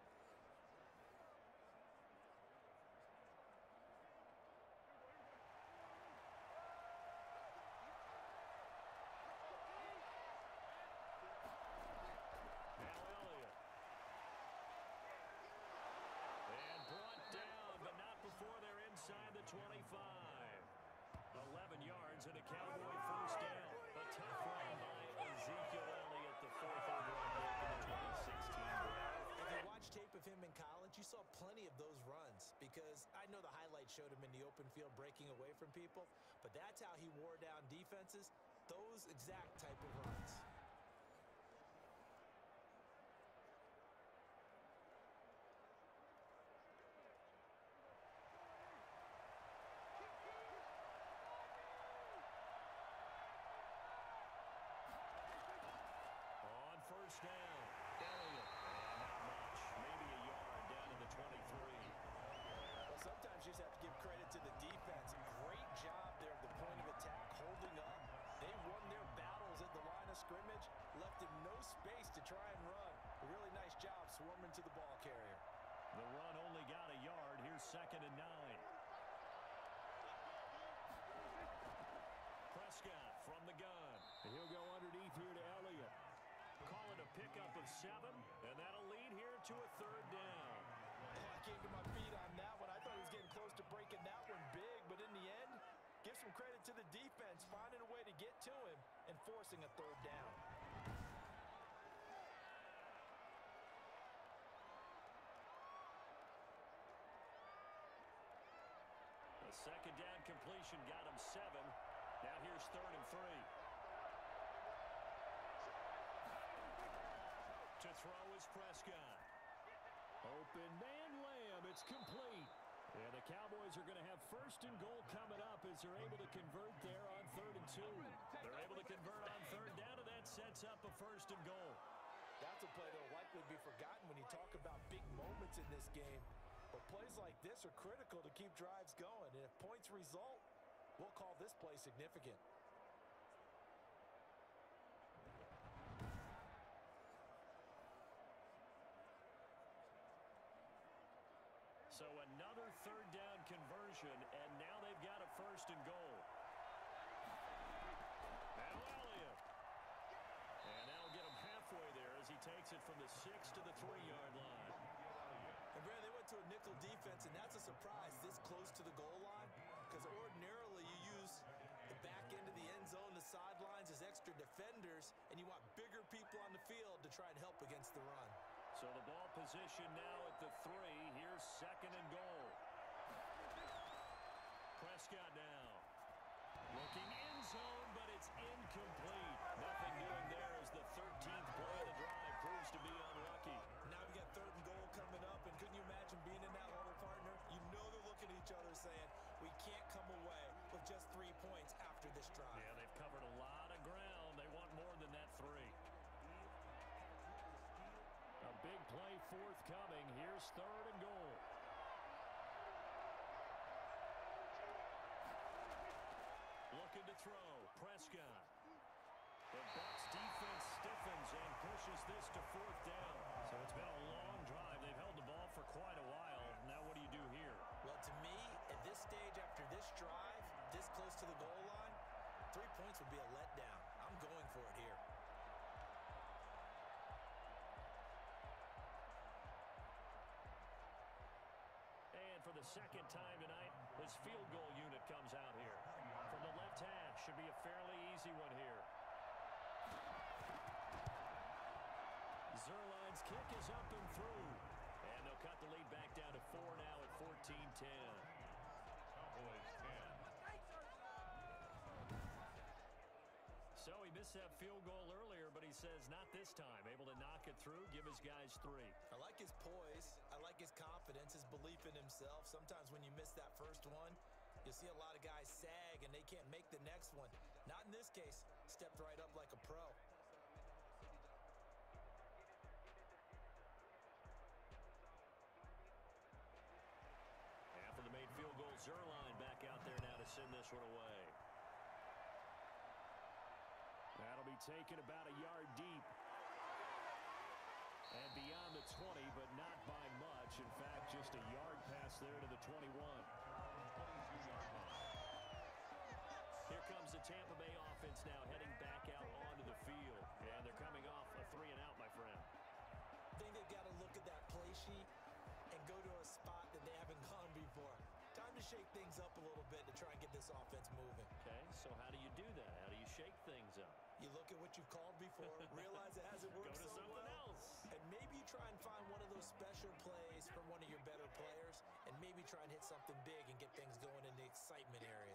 twenty-five. eleven yards and a Cowboy first down. A tough run by Ezekiel Elliott, the fourth overall pick in the twenty sixteen draft. If you watch tape of him in college, you saw plenty of those runs because I know the highlights showed him in the open field breaking away from people, but that's how he wore down defenses, those exact type of runs. First down, Elliott, and not much, maybe a yard down to the twenty-three. Well, sometimes you just have to give credit to the defense. Great job there at the point of attack, holding up. They won their battles at the line of scrimmage, left him no space to try and run. A really nice job swarming to the ball carrier. The run only got a yard. Here's second and nine. Prescott from the gun. He'll go underneath here to Elliott. Call it a pickup of seven, and that'll lead here to a third down. Oh, I can't get my feet on that one. I thought he was getting close to breaking that one big, but in the end, give some credit to the defense, finding a way to get to him and forcing a third down. The second down completion got him seven. Now here's third and three. To throw is Prescott. Open man Lamb. It's complete. And the Cowboys are going to have first and goal coming up as they're able to convert there on third and two. They're able to convert on third down, and that sets up a first and goal. That's a play that will likely be forgotten when you talk about big moments in this game. But plays like this are critical to keep drives going. And if points result, we'll call this play significant. So another third down conversion, and now they've got a first and goal. Now Elliott. And that'll get him halfway there as he takes it from the six to the three-yard line. And Brad, they went to a nickel defense, and that's a surprise this close to the goal line because ordinarily you use the back end of the end zone, the sidelines as extra defenders, and you want bigger people on the field to try and help against the run. So the ball position now at the three. Here's second and goal. Prescott now. Looking end zone, but it's incomplete. Nothing doing there as the thirteenth play of the drive proves to be unlucky. Now we got third and goal coming up, and couldn't you imagine being in that huddle, partner? You know they're looking at each other saying, we can't come away with just three points after this drive. Yeah, they've covered a lot of ground. They want more than that three. A big play forthcoming. Here's third and goal. Looking to throw. Prescott. The Bucs defense stiffens and pushes this to fourth down. So it's been a long drive. the second time tonight, his field goal unit comes out here. From the left hash, should be a fairly easy one here. Zerline's kick is up and through. And they'll cut the lead back down to four now at fourteen ten. Cowboys ten. So he missed that field goal earlier, but he says not this time. Able to knock it through, give his guys three. I like his poise. I like his confidence, his belief in himself. Sometimes when you miss that first one, you'll see a lot of guys sag and they can't make the next one. Not in this case. Stepped right up like a pro. After the made field goal, Zerline back out there now to send this one away. That'll be taken about a yard deep. And beyond the twenty, but not by much. In fact, just a yard pass there to the twenty-one. Here comes the Tampa Bay offense now heading back out onto the field. And they're coming off a three and out, my friend. I think they've got to look at that play sheet and go to a spot that they haven't gone before. Time to shake things up a little bit to try and get this offense moving. Okay, so how do you do that? How do you shake things up? You look at what you've called before, realize it hasn't worked Go to so something well, else. and maybe you try and find one of those special plays from one of your better players, and maybe try and hit something big and get things going in the excitement area.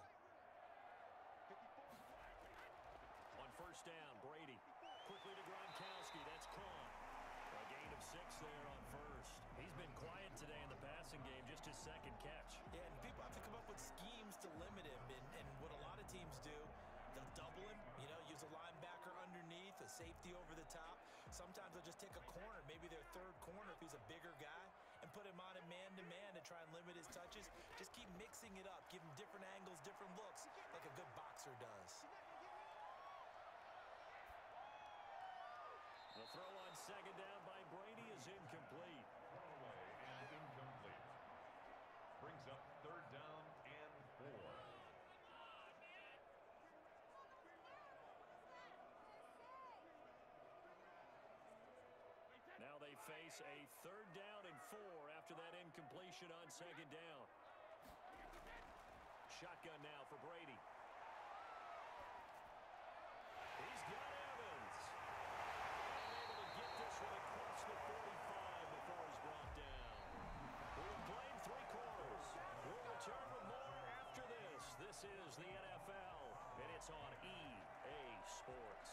On first down, Brady. Quickly to Gronkowski. That's caught. A gain of six there on first. He's been quiet today in the passing game, just his second catch. Yeah, and people have to come up with schemes to limit him, and, and what a lot of teams do, they'll double him, you know, use a linebacker underneath, a safety over the top. Sometimes they'll just take a corner, maybe their third corner if he's a bigger guy, and put him on a man-to-man to try and limit his touches. Just keep mixing it up, give him different angles, different looks, like a good boxer does. The throw on second down by Brady is incomplete. Throw away and incomplete. Brings up third down and four. Now they face a third down and four after that incompletion on second down. Shotgun now for Brady. He's got Evans. Unable to get this one across the forty-five before he's brought down. We've played three quarters. We'll return with more after this. This is the N F L, and it's on E A Sports.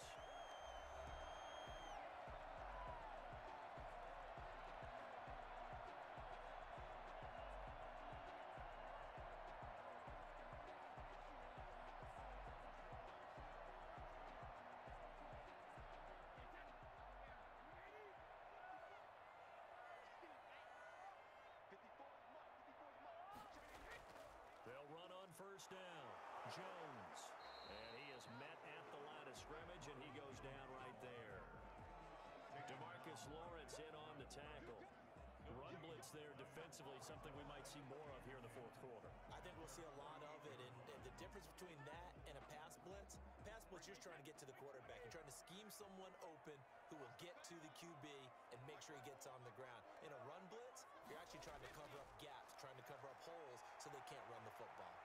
They'll run on first down. Jones. And he is met at the line of scrimmage, and he goes down right there. DeMarcus Lawrence in on the tackle. Run blitz there defensively, something we might see more of here in the fourth quarter. I think we'll see a lot of it, and, and the difference between that and a pass blitz, pass blitz, you're just trying to get to the quarterback. You're trying to scheme someone open who will get to the Q B and make sure he gets on the ground. In a run blitz, you're actually trying to cover up gaps, trying to cover up holes so they can't run the football.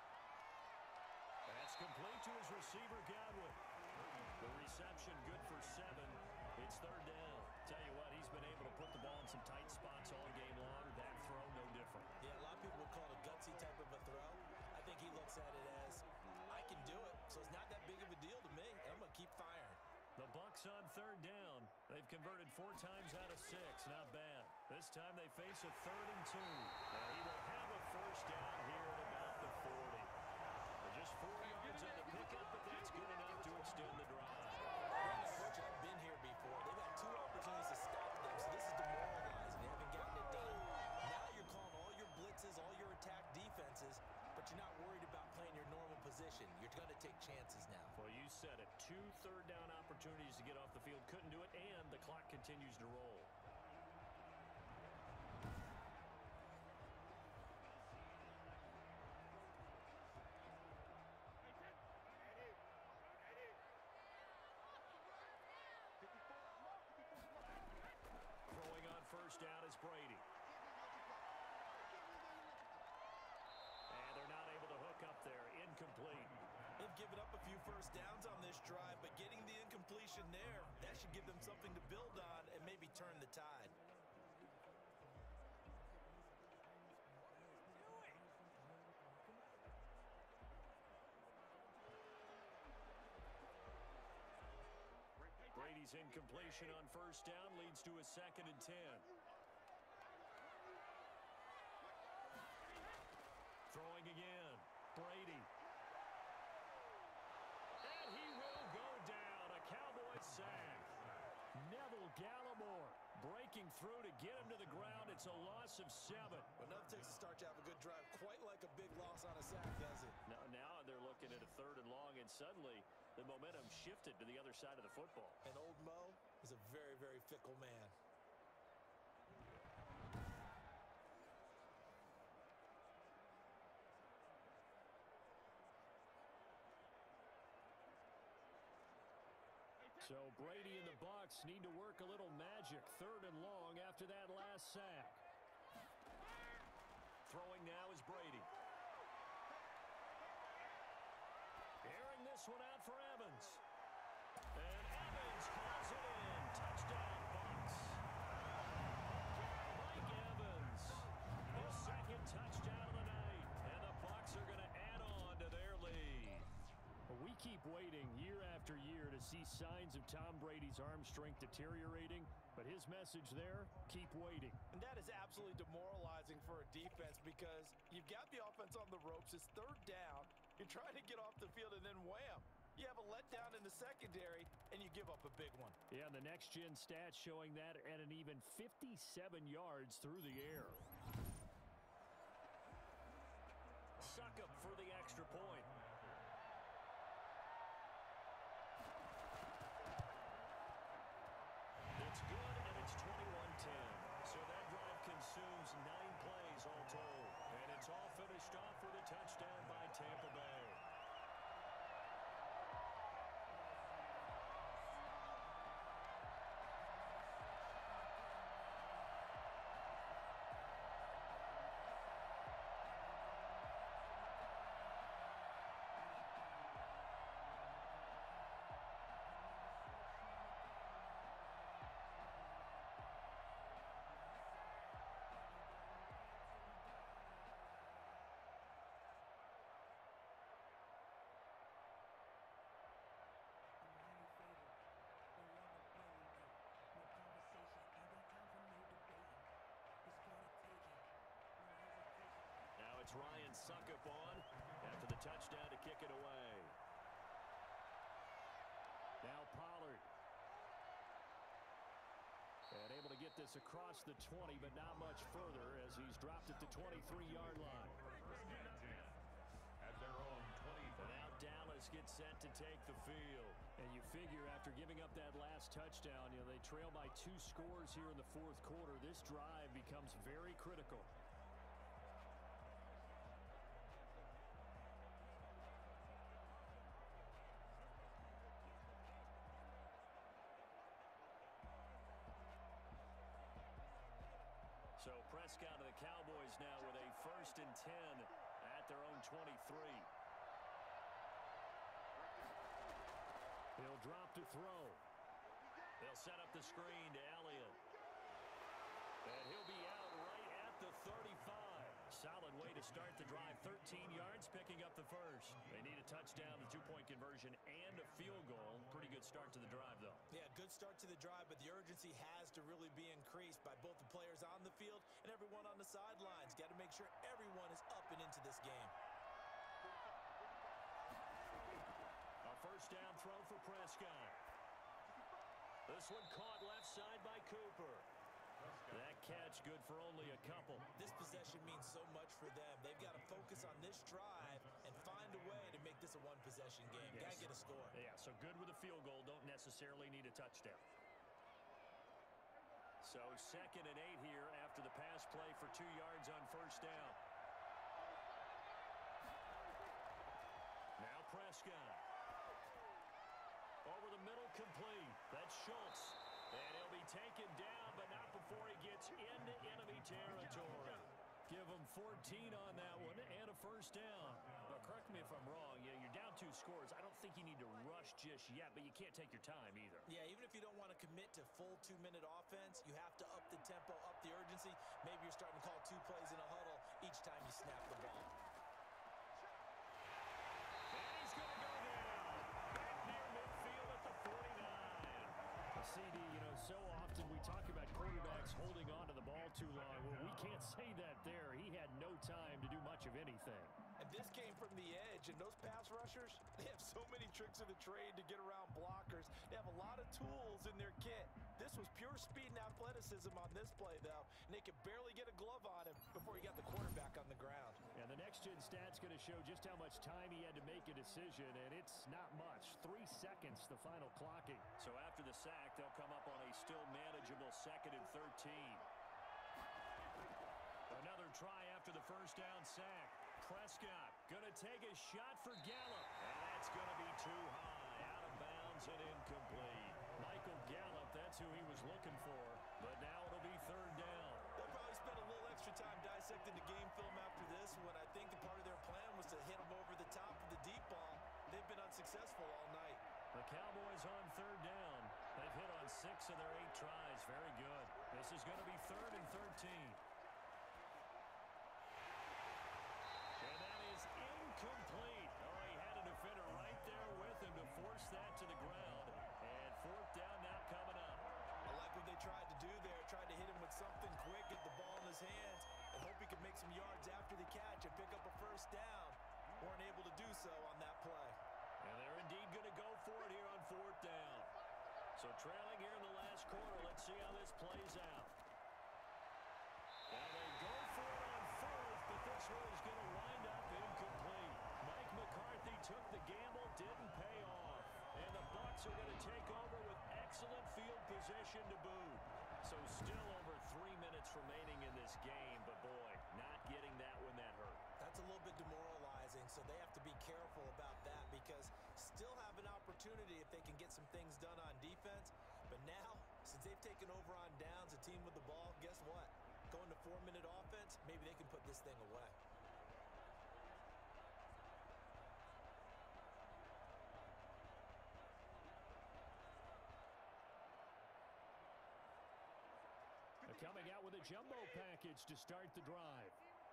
That's complete to his receiver, Godwin. The reception good for seven. It's third down. Tell you what, he's been able to put the ball in some tight spots all game long. That throw, no different. Yeah, a lot of people would call it a gutsy type of a throw. I think he looks at it as, I can do it, so it's not that big of a deal to me, and I'm going to keep firing. The Bucs on third down. They've converted four times out of six. Not bad. This time they face a third and two. And he will have a first down here at about the forty. Just four yards on the pickup, but that's good enough to extend the drive. Coach, I've been here before. They've had two opportunities to stop them, so this is demoralizing. They haven't gotten it done. Now you're calling all your blitzes, all your attack defenses, but you're not worried about playing your normal position. You're going to take chances now. Well, you said it. Two third down opportunities to get off the field. Couldn't do it, and the clock continues to roll. Throwing on first down is Brady. connection there. That should give them something to build on and maybe turn the tide. Brady's incompletion on first down leads to a second and ten. Throwing again. Brady. And he will go down. A Cowboys sack. Neville Gallimore breaking through to get him to the ground. It's a loss of seven. Well, enough takes to start to have a good drive. Quite like a big loss on a sack, does it? Now, now they're looking at a third and long, and suddenly the momentum shifted to the other side of the football. And old Mo is a very, very fickle man. So Brady and the Bucs need to work a little magic. Third and long after that last sack. Throwing now is Brady. Airing this one out for Evans. And Evans calls it in. Touchdown, Bucs. Mike Evans, his second touchdown of the night. And the Bucs are going to add on to their lead. Well, we keep waiting year after year to see signs of Tom Brady's arm strength deteriorating, but his message there, keep waiting. And that is absolutely demoralizing for a defense because you've got the offense on the ropes. It's third down. You're trying to get off the field, and then wham, you have a letdown in the secondary, and you give up a big one. Yeah, the next-gen stats showing that at an even fifty-seven yards through the air. Succop for the extra point. It's good, and it's twenty-one ten. So that drive consumes nine plays all told. And it's all finished off with a touchdown by Tampa Bay. It's Ryan Succop on after the touchdown to kick it away. Now Pollard. And able to get this across the twenty, but not much further as he's dropped at the twenty-three-yard line. At their own twenty-five. And now Dallas gets set to take the field. And you figure after giving up that last touchdown, you know, they trail by two scores here in the fourth quarter. This drive becomes very critical. So Prescott of the Cowboys now with a first and ten at their own twenty-three. He'll drop to throw. They'll set up the screen to Elliott. And he'll be out right at the thirty-five. Solid way to start the drive. thirteen yards, picking up the first. They need a touchdown, the two-point conversion, and a field goal. Pretty good start to the drive, though. Yeah, good start to the drive, but the urgency has to really be increased by both the players on the field and everyone on the sidelines. Got to make sure everyone is up and into this game. A first down throw for Prescott. This one caught left side by Cooper. That catch good for only a couple. This possession means so much for them. They've got to focus on this drive and find a way to make this a one-possession game. Yes. Got to get a score. Yeah, so good with a field goal. Don't necessarily need a touchdown. So second and eight here after the pass play for two yards on first down. Now Prescott. Over the middle, complete. That's Schultz. And he'll be taken down, but not before he gets into enemy territory. Give him fourteen on that one and a first down. But correct me if I'm wrong. Yeah, you're down two scores, I don't think you need to rush just yet, but you can't take your time either. Yeah, even if you don't want to commit to full two-minute offense, you have to up the tempo, up the urgency. Maybe you're starting to call two plays in a huddle each time you snap the ball. And he's going to go down. Back near midfield at the forty-nine. Well, C D, you know, so often we talk about quarterbacks holding on to the ball too long. Well, we can't say that there. He had no time to do much of anything. And this came from the edge, and those pass rushers, they have so many tricks of the trade to get around blockers. They have a lot of tools in their kit. This was pure speed and athleticism on this play, though, and they could barely get a glove on him before he got the quarterback on the ground. And the next-gen stat's going to show just how much time he had to make a decision, and it's not much. Three seconds, the final clocking. So after the sack, they'll come up on a still manageable second and thirteen. Another try after the first down sack. Prescott going to take a shot for Gallup. And that's going to be too high. Out of bounds and incomplete. Michael Gallup, that's who he was looking for. But now it'll be third down. They'll probably spend a little extra time dissecting the game film after this one. I think the part of their plan was to hit him over the top of the deep ball. They've been unsuccessful all night. The Cowboys on third down. They've hit on six of their eight tries. Very good. This is going to be third and thirteen. Incomplete. Oh, he had a defender right there with him to force that to the ground. And fourth down now coming up. I like what they tried to do there. Tried to hit him with something quick, get the ball in his hands, and hope he could make some yards after the catch and pick up a first down. Weren't able to do so on that play. And they're indeed going to go for it here on fourth down. So trailing here in the last quarter. Let's see how this plays out. Now they go for it on fourth, but this one is going to wind up incomplete. Mike McCarthy took the gamble, didn't pay off. And the Bucs are going to take over with excellent field position to boot. So still over three minutes remaining in this game, but boy, not getting that when that hurt. That's a little bit demoralizing, so they have to be careful about that because still have an opportunity if they can get some things done on defense. But now, since they've taken over on downs, a team with the ball, guess what? Going to four-minute offense, maybe they can put this thing away. They're coming out with a jumbo package to start the drive.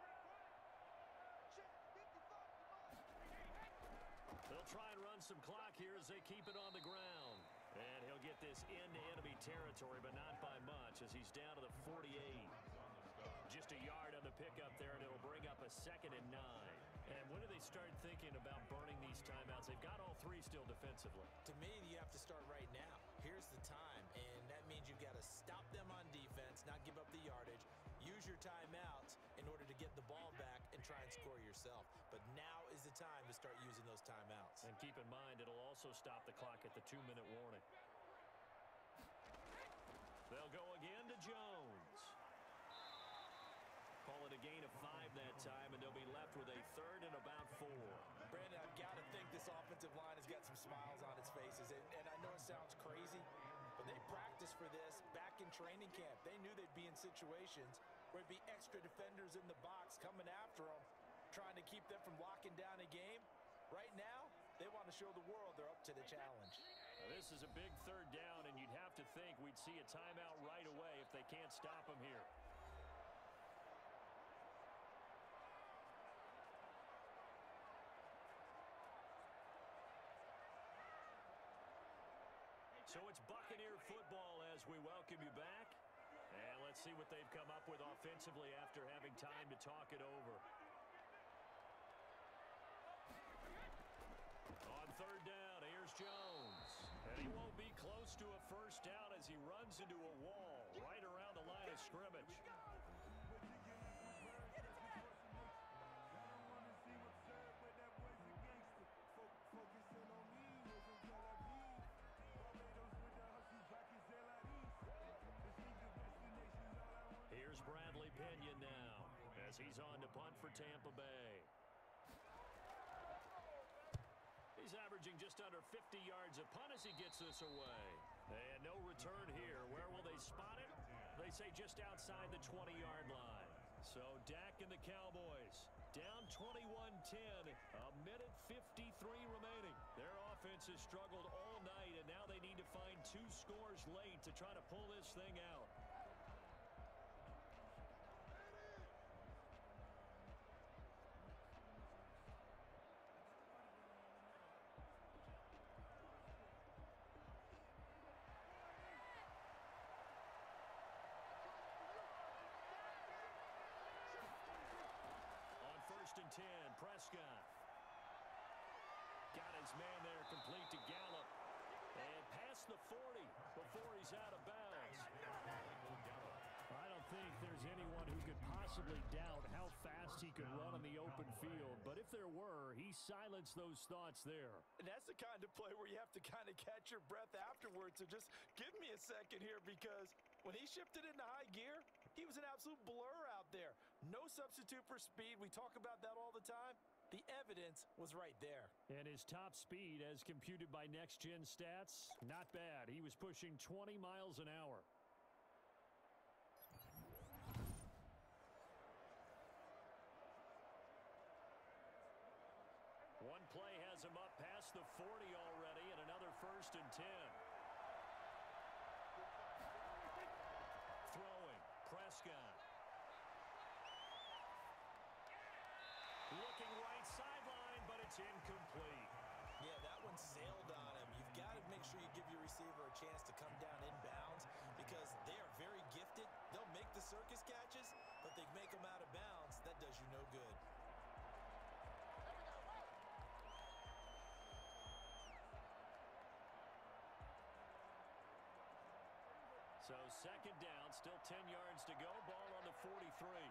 They'll try and run some clock here as they keep it on the ground. And he'll get this into enemy territory, but not by much as he's down to the forty-eight. Just a yard on the pickup there, and it'll bring up a second and nine. And when do they start thinking about burning these timeouts? They've got all three still defensively. To me, you have to start right now. Here's the time, and that means you've got to stop them on defense, not give up the yardage, use your timeouts in order to get the ball back and try and score yourself. But now is the time to start using those timeouts. And keep in mind, it'll also stop the clock at the two-minute warning. They'll go again to Jones. Call it a gain of five that time, and they'll be left with a third and about four. Brandon, I've got to think this offensive line has got some smiles on its faces. And, and I know it sounds crazy, but they practiced for this back in training camp. They knew they'd be in situations where it'd be extra defenders in the box coming after them, trying to keep them from locking down a game. Right now, they want to show the world they're up to the challenge. Now, this is a big third down, and you'd have to think we'd see a timeout right away if they can't stop them here. So it's Buccaneer football as we welcome you back. And let's see what they've come up with offensively after having time to talk it over. On third down, here's Jones. And he won't be close to a first down as he runs into a wall right around the line of scrimmage. Here's Bradley Pinion now as he's on to punt for Tampa Bay. He's averaging just under fifty yards a punt as he gets this away. And no return here. Where will they spot it? They say just outside the twenty-yard line. So Dak and the Cowboys Down twenty-one ten, a minute fifty-three remaining. Their offense has struggled all night, and now they need to find two scores late to try to pull this thing out. First and ten, Prescott. Got his man there, complete to Gallup. And past the forty before he's out of bounds. I don't think there's anyone who could possibly doubt how fast he could run on the open field. But if there were, he silenced those thoughts there. And that's the kind of play where you have to kind of catch your breath afterwards. So just give me a second here, because when he shifted into high gear, he was an absolute blur out there. No substitute for speed. We talk about that all the time. The evidence was right there. And his top speed, as computed by Next Gen Stats, not bad. He was pushing twenty miles an hour. One play has him up past the forty already, and another first and ten. Throwing, Prescott. Looking right sideline, but it's incomplete. Yeah, that one sailed on him. You've got to make sure you give your receiver a chance to come down inbounds, because they are very gifted. They'll make the circus catches, but they make them out of bounds. That does you no good. So second down, still ten yards to go. Ball on the forty-three.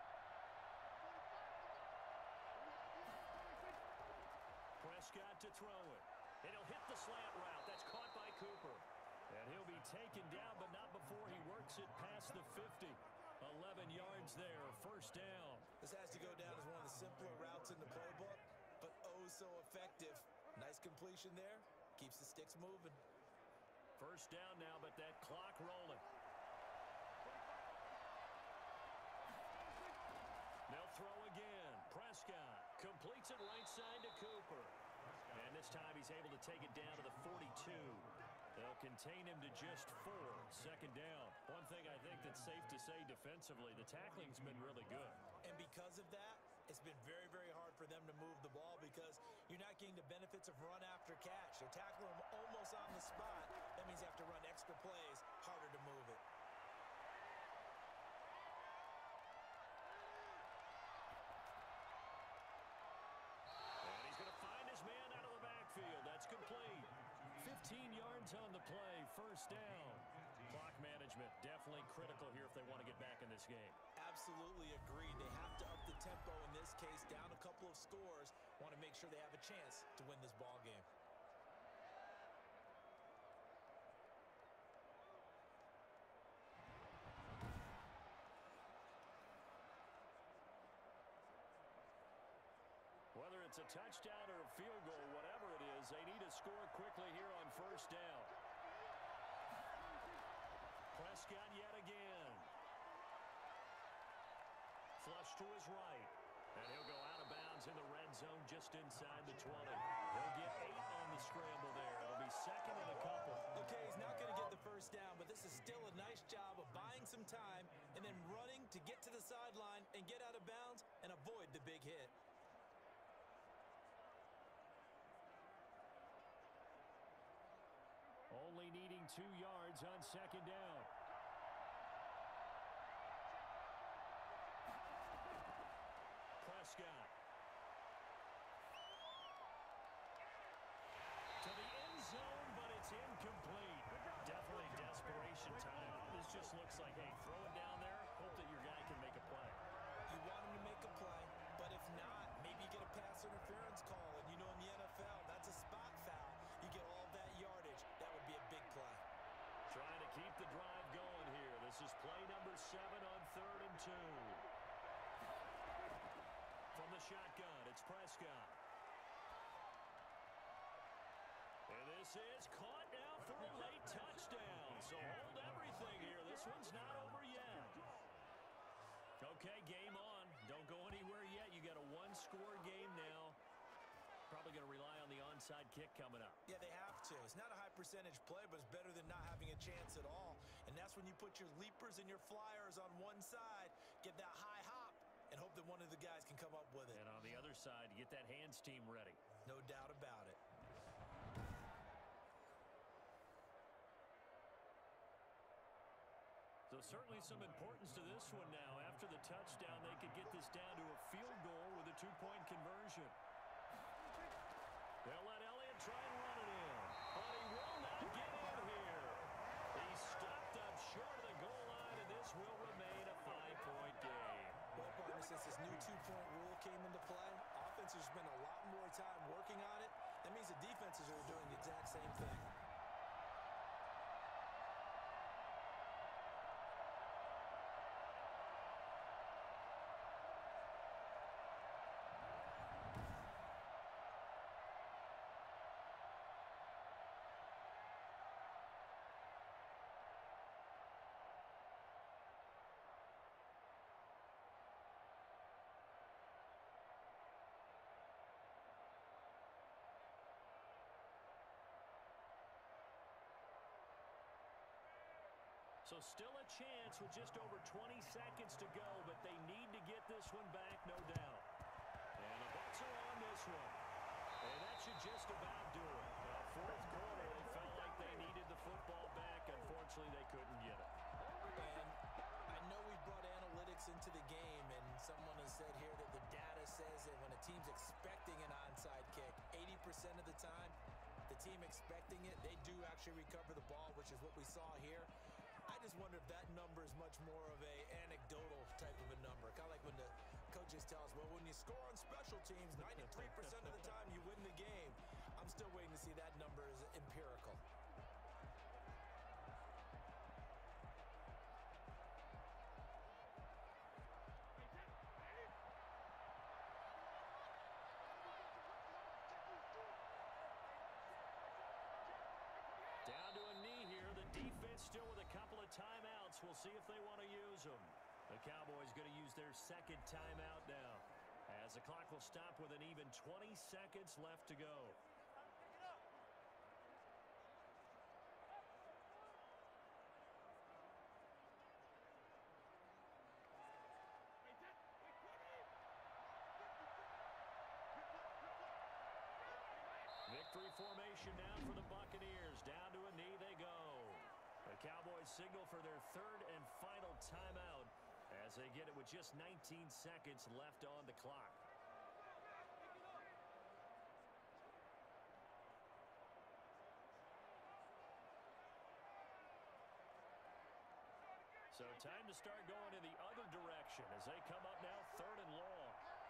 Prescott to throw it. And he'll hit the slant route. That's caught by Cooper. And he'll be taken down, but not before he works it past the fifty. eleven yards there, first down. This has to go down as one of the simpler routes in the playbook, but oh so effective. Nice completion there. Keeps the sticks moving. First down now, but that clock rolling. They'll throw again. Prescott completes it right side to Cooper. And this time he's able to take it down to the forty-two. They'll contain him to just four. Second down. One thing I think that's safe to say defensively, the tackling's been really good. And because of that, it's been very, very hard for them to move the ball, because you're not getting the benefits of run after catch. They're tackling them almost on the spot. That means you have to run extra plays, harder to move it. And he's going to find his man out of the backfield. That's complete. fifteen yards on the play, first down. Clock management definitely critical here if they want to get back in this game. Absolutely agreed. They have to up the tempo in this case, down a couple of scores. Want to make sure they have a chance to win this ball game. Whether it's a touchdown or a field goal, whatever it is, they need to score quickly here on first down. Prescott yet again. Flush to his right. And he'll go out of bounds in the red zone just inside the twenty. He'll get eight on the scramble there. It'll be second and a couple. Okay, he's not going to get the first down, but this is still a nice job of buying some time and then running to get to the sideline and get out of bounds and avoid the big hit. Only needing two yards on second down. Prescott. To the end zone, but it's incomplete. Definitely desperation time. This just looks like, hey, throw it down there, hope that your guy can make a play. You want him to make a play, but if not, maybe you get a pass interference call, and you know in the N F L, that's a spot foul. You get all that yardage. That would be a big play. Trying to keep the drive going here. This is play number seven on third and two. From the shotgun, it's Prescott. And this is caught now for a late touchdown. So hold everything here. This one's not over yet. Okay, game on. Don't go anywhere yet. You got a one onside kick coming up. Yeah, they have to. It's not a high percentage play, but it's better than not having a chance at all. And that's when you put your leapers and your flyers on one side, get that high hop, and hope that one of the guys can come up with it. And on the other side, get that hands team ready. No doubt about it. So certainly some importance to this one now. After the touchdown, they could get this down to a field goal with a two-point conversion. They'll let Elliott try and run it in, but he will not get in here. He's stopped up short of the goal line, and this will remain a five-point game. Well, partner, since this new two-point rule came into play, offenses spend a lot more time working on it. That means the defenses are doing the exact same thing. So still a chance with just over twenty seconds to go, but they need to get this one back, no doubt. And the Bucs are on this one. And that should just about do it. Now, fourth quarter, they felt like they needed the football back. Unfortunately, they couldn't get it. And I know we brought analytics into the game, and someone has said here that the data says that when a team's expecting an onside kick, eighty percent of the time, the team expecting it, they do actually recover the ball, which is what we saw here. I just wonder if that number is much more of a anecdotal type of a number. Kind of like when the coaches tell us, well, when you score on special teams, ninety-three percent of the time you win the game. I'm still waiting to see that number is empirical. Down to a knee here. The defense still with a couple of timeouts. We'll see if they want to use them. The Cowboys going to use their second timeout now, as the clock will stop with an even twenty seconds left to go. Victory formation now for the Buccaneers. Down to a knee they go. The Cowboys signal for their third and final timeout as they get it with just nineteen seconds left on the clock. So time to start going in the other direction as they come up now third and long.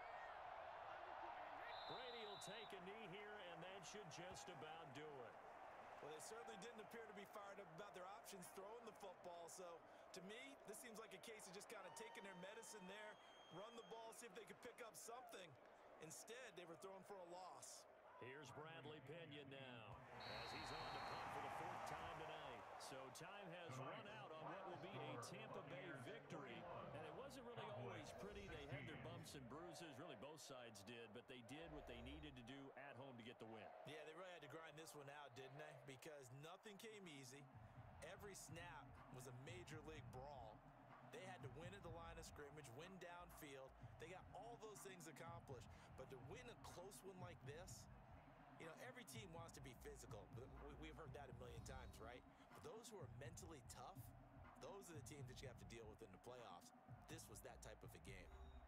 Brady will take a knee here, and that should just about do it. Well, they certainly didn't appear to be fired up about their options throwing the football. So, to me, this seems like a case of just kind of taking their medicine there, run the ball, see if they could pick up something. Instead, they were throwing for a loss. Here's Bradley Pinion now, as he's on to punt for the fourth time tonight. So time has run out on what will be a Tampa Bay victory. And it wasn't really always pretty. They had their bumps and bruises. Really, both sides did. But they did what they needed to do at home to get the win. Yeah, they really had to grind this one out, didn't they? Because nothing came easy. Every snap was a major league brawl. They had to win at the line of scrimmage, win downfield. They got all those things accomplished. But to win a close one like this, you know, every team wants to be physical. We've heard that a million times, right? But those who are mentally tough, those are the teams that you have to deal with in the playoffs. This was that type of a game.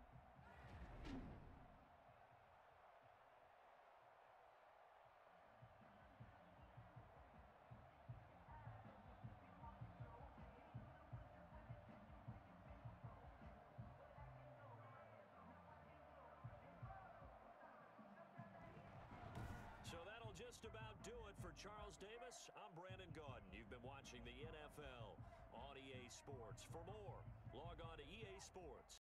So that'll just about do it for Charles Davis. I'm Brandon Gaudin. You've been watching the N F L on E A Sports. For more, log on to E A Sports.